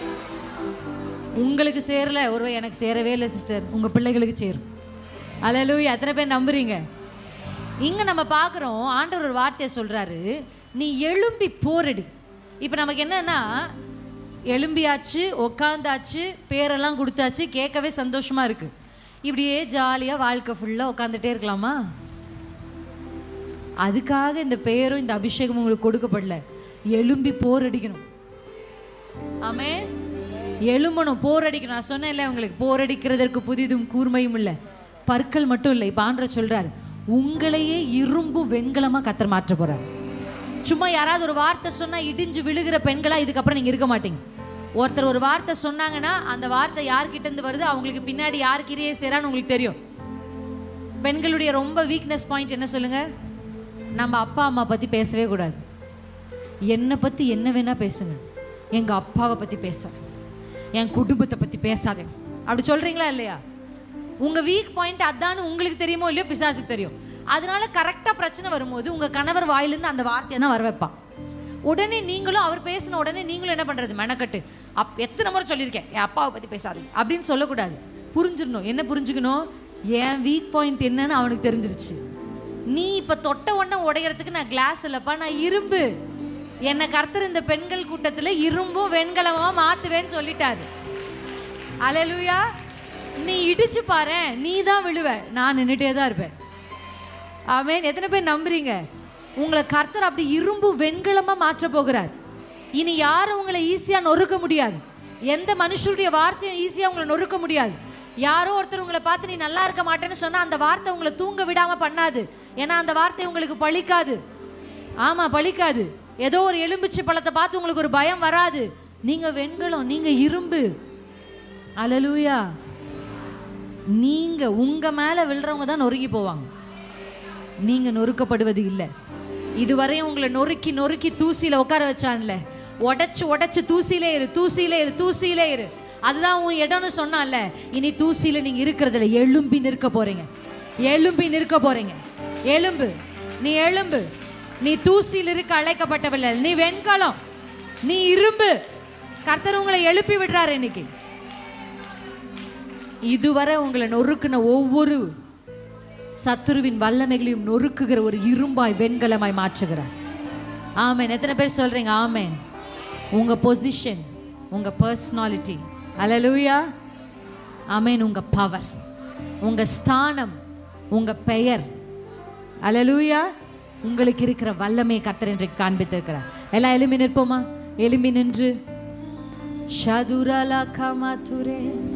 உங்களுக்கு சேரல, ஒரு எனக்கு சேரவே இல்லை சிஸ்டர், உங்க பிள்ளைகளுக்கு சேரும். அல்லேலூயா. எத்தனை பேர் நம்புறீங்க? இங்க நம்ம பார்க்குறோம், ஆண்டவர் ஒரு வார்த்தையை சொல்றாரு, நீ எழும்பி போரடி. இப்போ நமக்கு என்னன்னா, எலும்பியாச்சு, உக்காந்தாச்சு, பேரெல்லாம் கொடுத்தாச்சு, கேட்கவே சந்தோஷமா இருக்கு. இப்படியே ஜாலியாக வாழ்க்கை ஃபுல்லாக உட்காந்துட்டே இருக்கலாமா? அதுக்காக இந்த பெயரும் இந்த அபிஷேகமும் உங்களுக்கு கொடுக்கப்படல. எழும்பி போர் அடிக்கணும். ஆமென். எழும்பணும், போர் அடிக்கணும். நான் சொன்னேன் இல்லை உங்களுக்கு, போர் அடிக்கிறதற்கு புதிதும் கூர்மையும் இல்லை, பற்கள் மட்டும் இல்லை. இப்போ ஆண்டவர் சொல்றாரு, உங்களையே இரும்பு வெண்கலமா கர்த்தர் மாற்ற போறாரு. சும்மா யாராவது ஒரு வார்த்தை சொன்னா இடிஞ்சு விழுகிற பெண்களா இதுக்கப்புறம் நீங்க இருக்க மாட்டீங்க. ஒருத்தர் ஒரு வார்த்தை சொன்னாங்கன்னா அந்த வார்த்தை யார்கிட்ட இருந்து வருது, அவங்களுக்கு பின்னாடி யார் கிரியை செய்றான்னு உங்களுக்கு தெரியும். பெண்களுடைய ரொம்ப வீக்னஸ் பாயிண்ட் என்ன சொல்லுங்க? நம்ம அப்பா அம்மா பத்தி பேசவே கூடாது. என்னை பத்தி என்ன வேணா பேசுங்க, எங்க அப்பாவை பத்தி பேசாது, என் குடும்பத்தை பத்தி பேசாதே. அப்படி சொல்றீங்களா இல்லையா? உங்க வீக் பாயிண்ட் அதான்னு உங்களுக்கு தெரியுமோ இல்லையோ, பிசாசுக்கு தெரியும். அதனால கரெக்டா பிரச்சனை வரும்போது உங்க கணவர் வாயிலிருந்து அந்த வார்த்தையை தான் வர வைப்பான். உடனே நீங்களும் அவர் பேசின உடனே நீங்களும் என்ன பண்றது, மெனக்கட்டு எத்தனை முறை சொல்லியிருக்கேன், என் அப்பாவை பத்தி பேசாது அப்படின்னு சொல்லக்கூடாது. புரிஞ்சிடணும். என்ன புரிஞ்சுக்கணும்? என் வீக் பாயிண்ட் என்னன்னு அவனுக்கு தெரிஞ்சிருச்சு. நீ இப்ப தொட்ட உடனே உடையறதுக்கு நான் கிளாஸ் இல்லப்பா, நான் இரும்பு. என்னை கர்த்தர் இந்த பெண்கள் கூட்டத்துல இரும்பும் வெண்கலமா மாத்துவேன்னு சொல்லிட்டாரு. அல்லேலூயா. நீ இடிச்சு பாரு, நீ தான் விழுவ, நான் நின்றுட்டே தான் இருப்பேன். ஆமென். எத்தனை பேர் நம்புறீங்க? உங்களை கர்த்தர் அப்படி இரும்பு வெண்கலமா மாற்ற போகிறார். இனி யாரும் உங்களை ஈஸியா நொறுக்க முடியாது. எந்த மனுஷருடைய வார்த்தையும் ஈஸியா உங்களை நொறுக்க முடியாது. யாரோ ஒருத்தர் உங்களை பார்த்து நீ நல்லா இருக்க மாட்டேன்னு சொன்னா அந்த வார்த்தை உங்களை தூங்க விடாம பண்ணாது. ஏன்னா அந்த வார்த்தை உங்களுக்கு பலிக்காது. ஆமா, பலிக்காது. ஏதோ ஒரு எலும்பிச்சை பழத்தை பார்த்து உங்களுக்கு ஒரு பயம் வராது. நீங்க வெண்கலம், நீங்க இரும்பு. அல்லேலூயா. நீங்க உங்க மேல விழுறவங்க தான் நொறுங்கி போவாங்க, நீங்க நொறுக்கப்படுவது இல்லை. இதுவரையும் உங்களை நொறுக்கி நொறுக்கி தூசியில உட்கார வச்சான்ல, உடைச்சு உடைச்சு தூசியிலே இரு, தூசியிலே இரு, தூசியிலே இரு. அதுதான் உன் இடம்னு சொன்னான்ல. இனி தூசியில நீங்க இருக்கிறதுல எழும்பி நிற்க போறீங்க. எழும்பி நிற்க போறீங்க. எலும்பு, நீ எலும்பு. நீ தூசியில் இருக்க அழைக்கப்பட்டவில்லை, நீ வெண்கலம், நீ இரும்பு. கர்த்தர் உங்களை எழுப்பி விடுறாரு இன்னைக்கு. இதுவரை உங்களை நொறுக்குன ஒவ்வொரு சத்துருவின் வல்லமைகளையும் நொறுக்குகிற ஒரு இரும்பாய் வெண்கலமாய் மாற்றுகிறார். ஆமென். எத்தனை பேர் சொல்றீங்க ஆமென்? உங்க பொசிஷன், உங்க பர்சனாலிட்டி, அல்லேலூயா, ஆமென், உங்க பவர், உங்க ஸ்தானம், உங்க பெயர், அல்லேலூயா, உங்களுக்கு இருக்கிற வல்லமை கர்த்தர் இன்றைக்கு காண்பித்திருக்கிறார். எல்லாம் எழும்பி நிற்போமா? எழும்பி நின்று ஷதுரலா கமாதுரே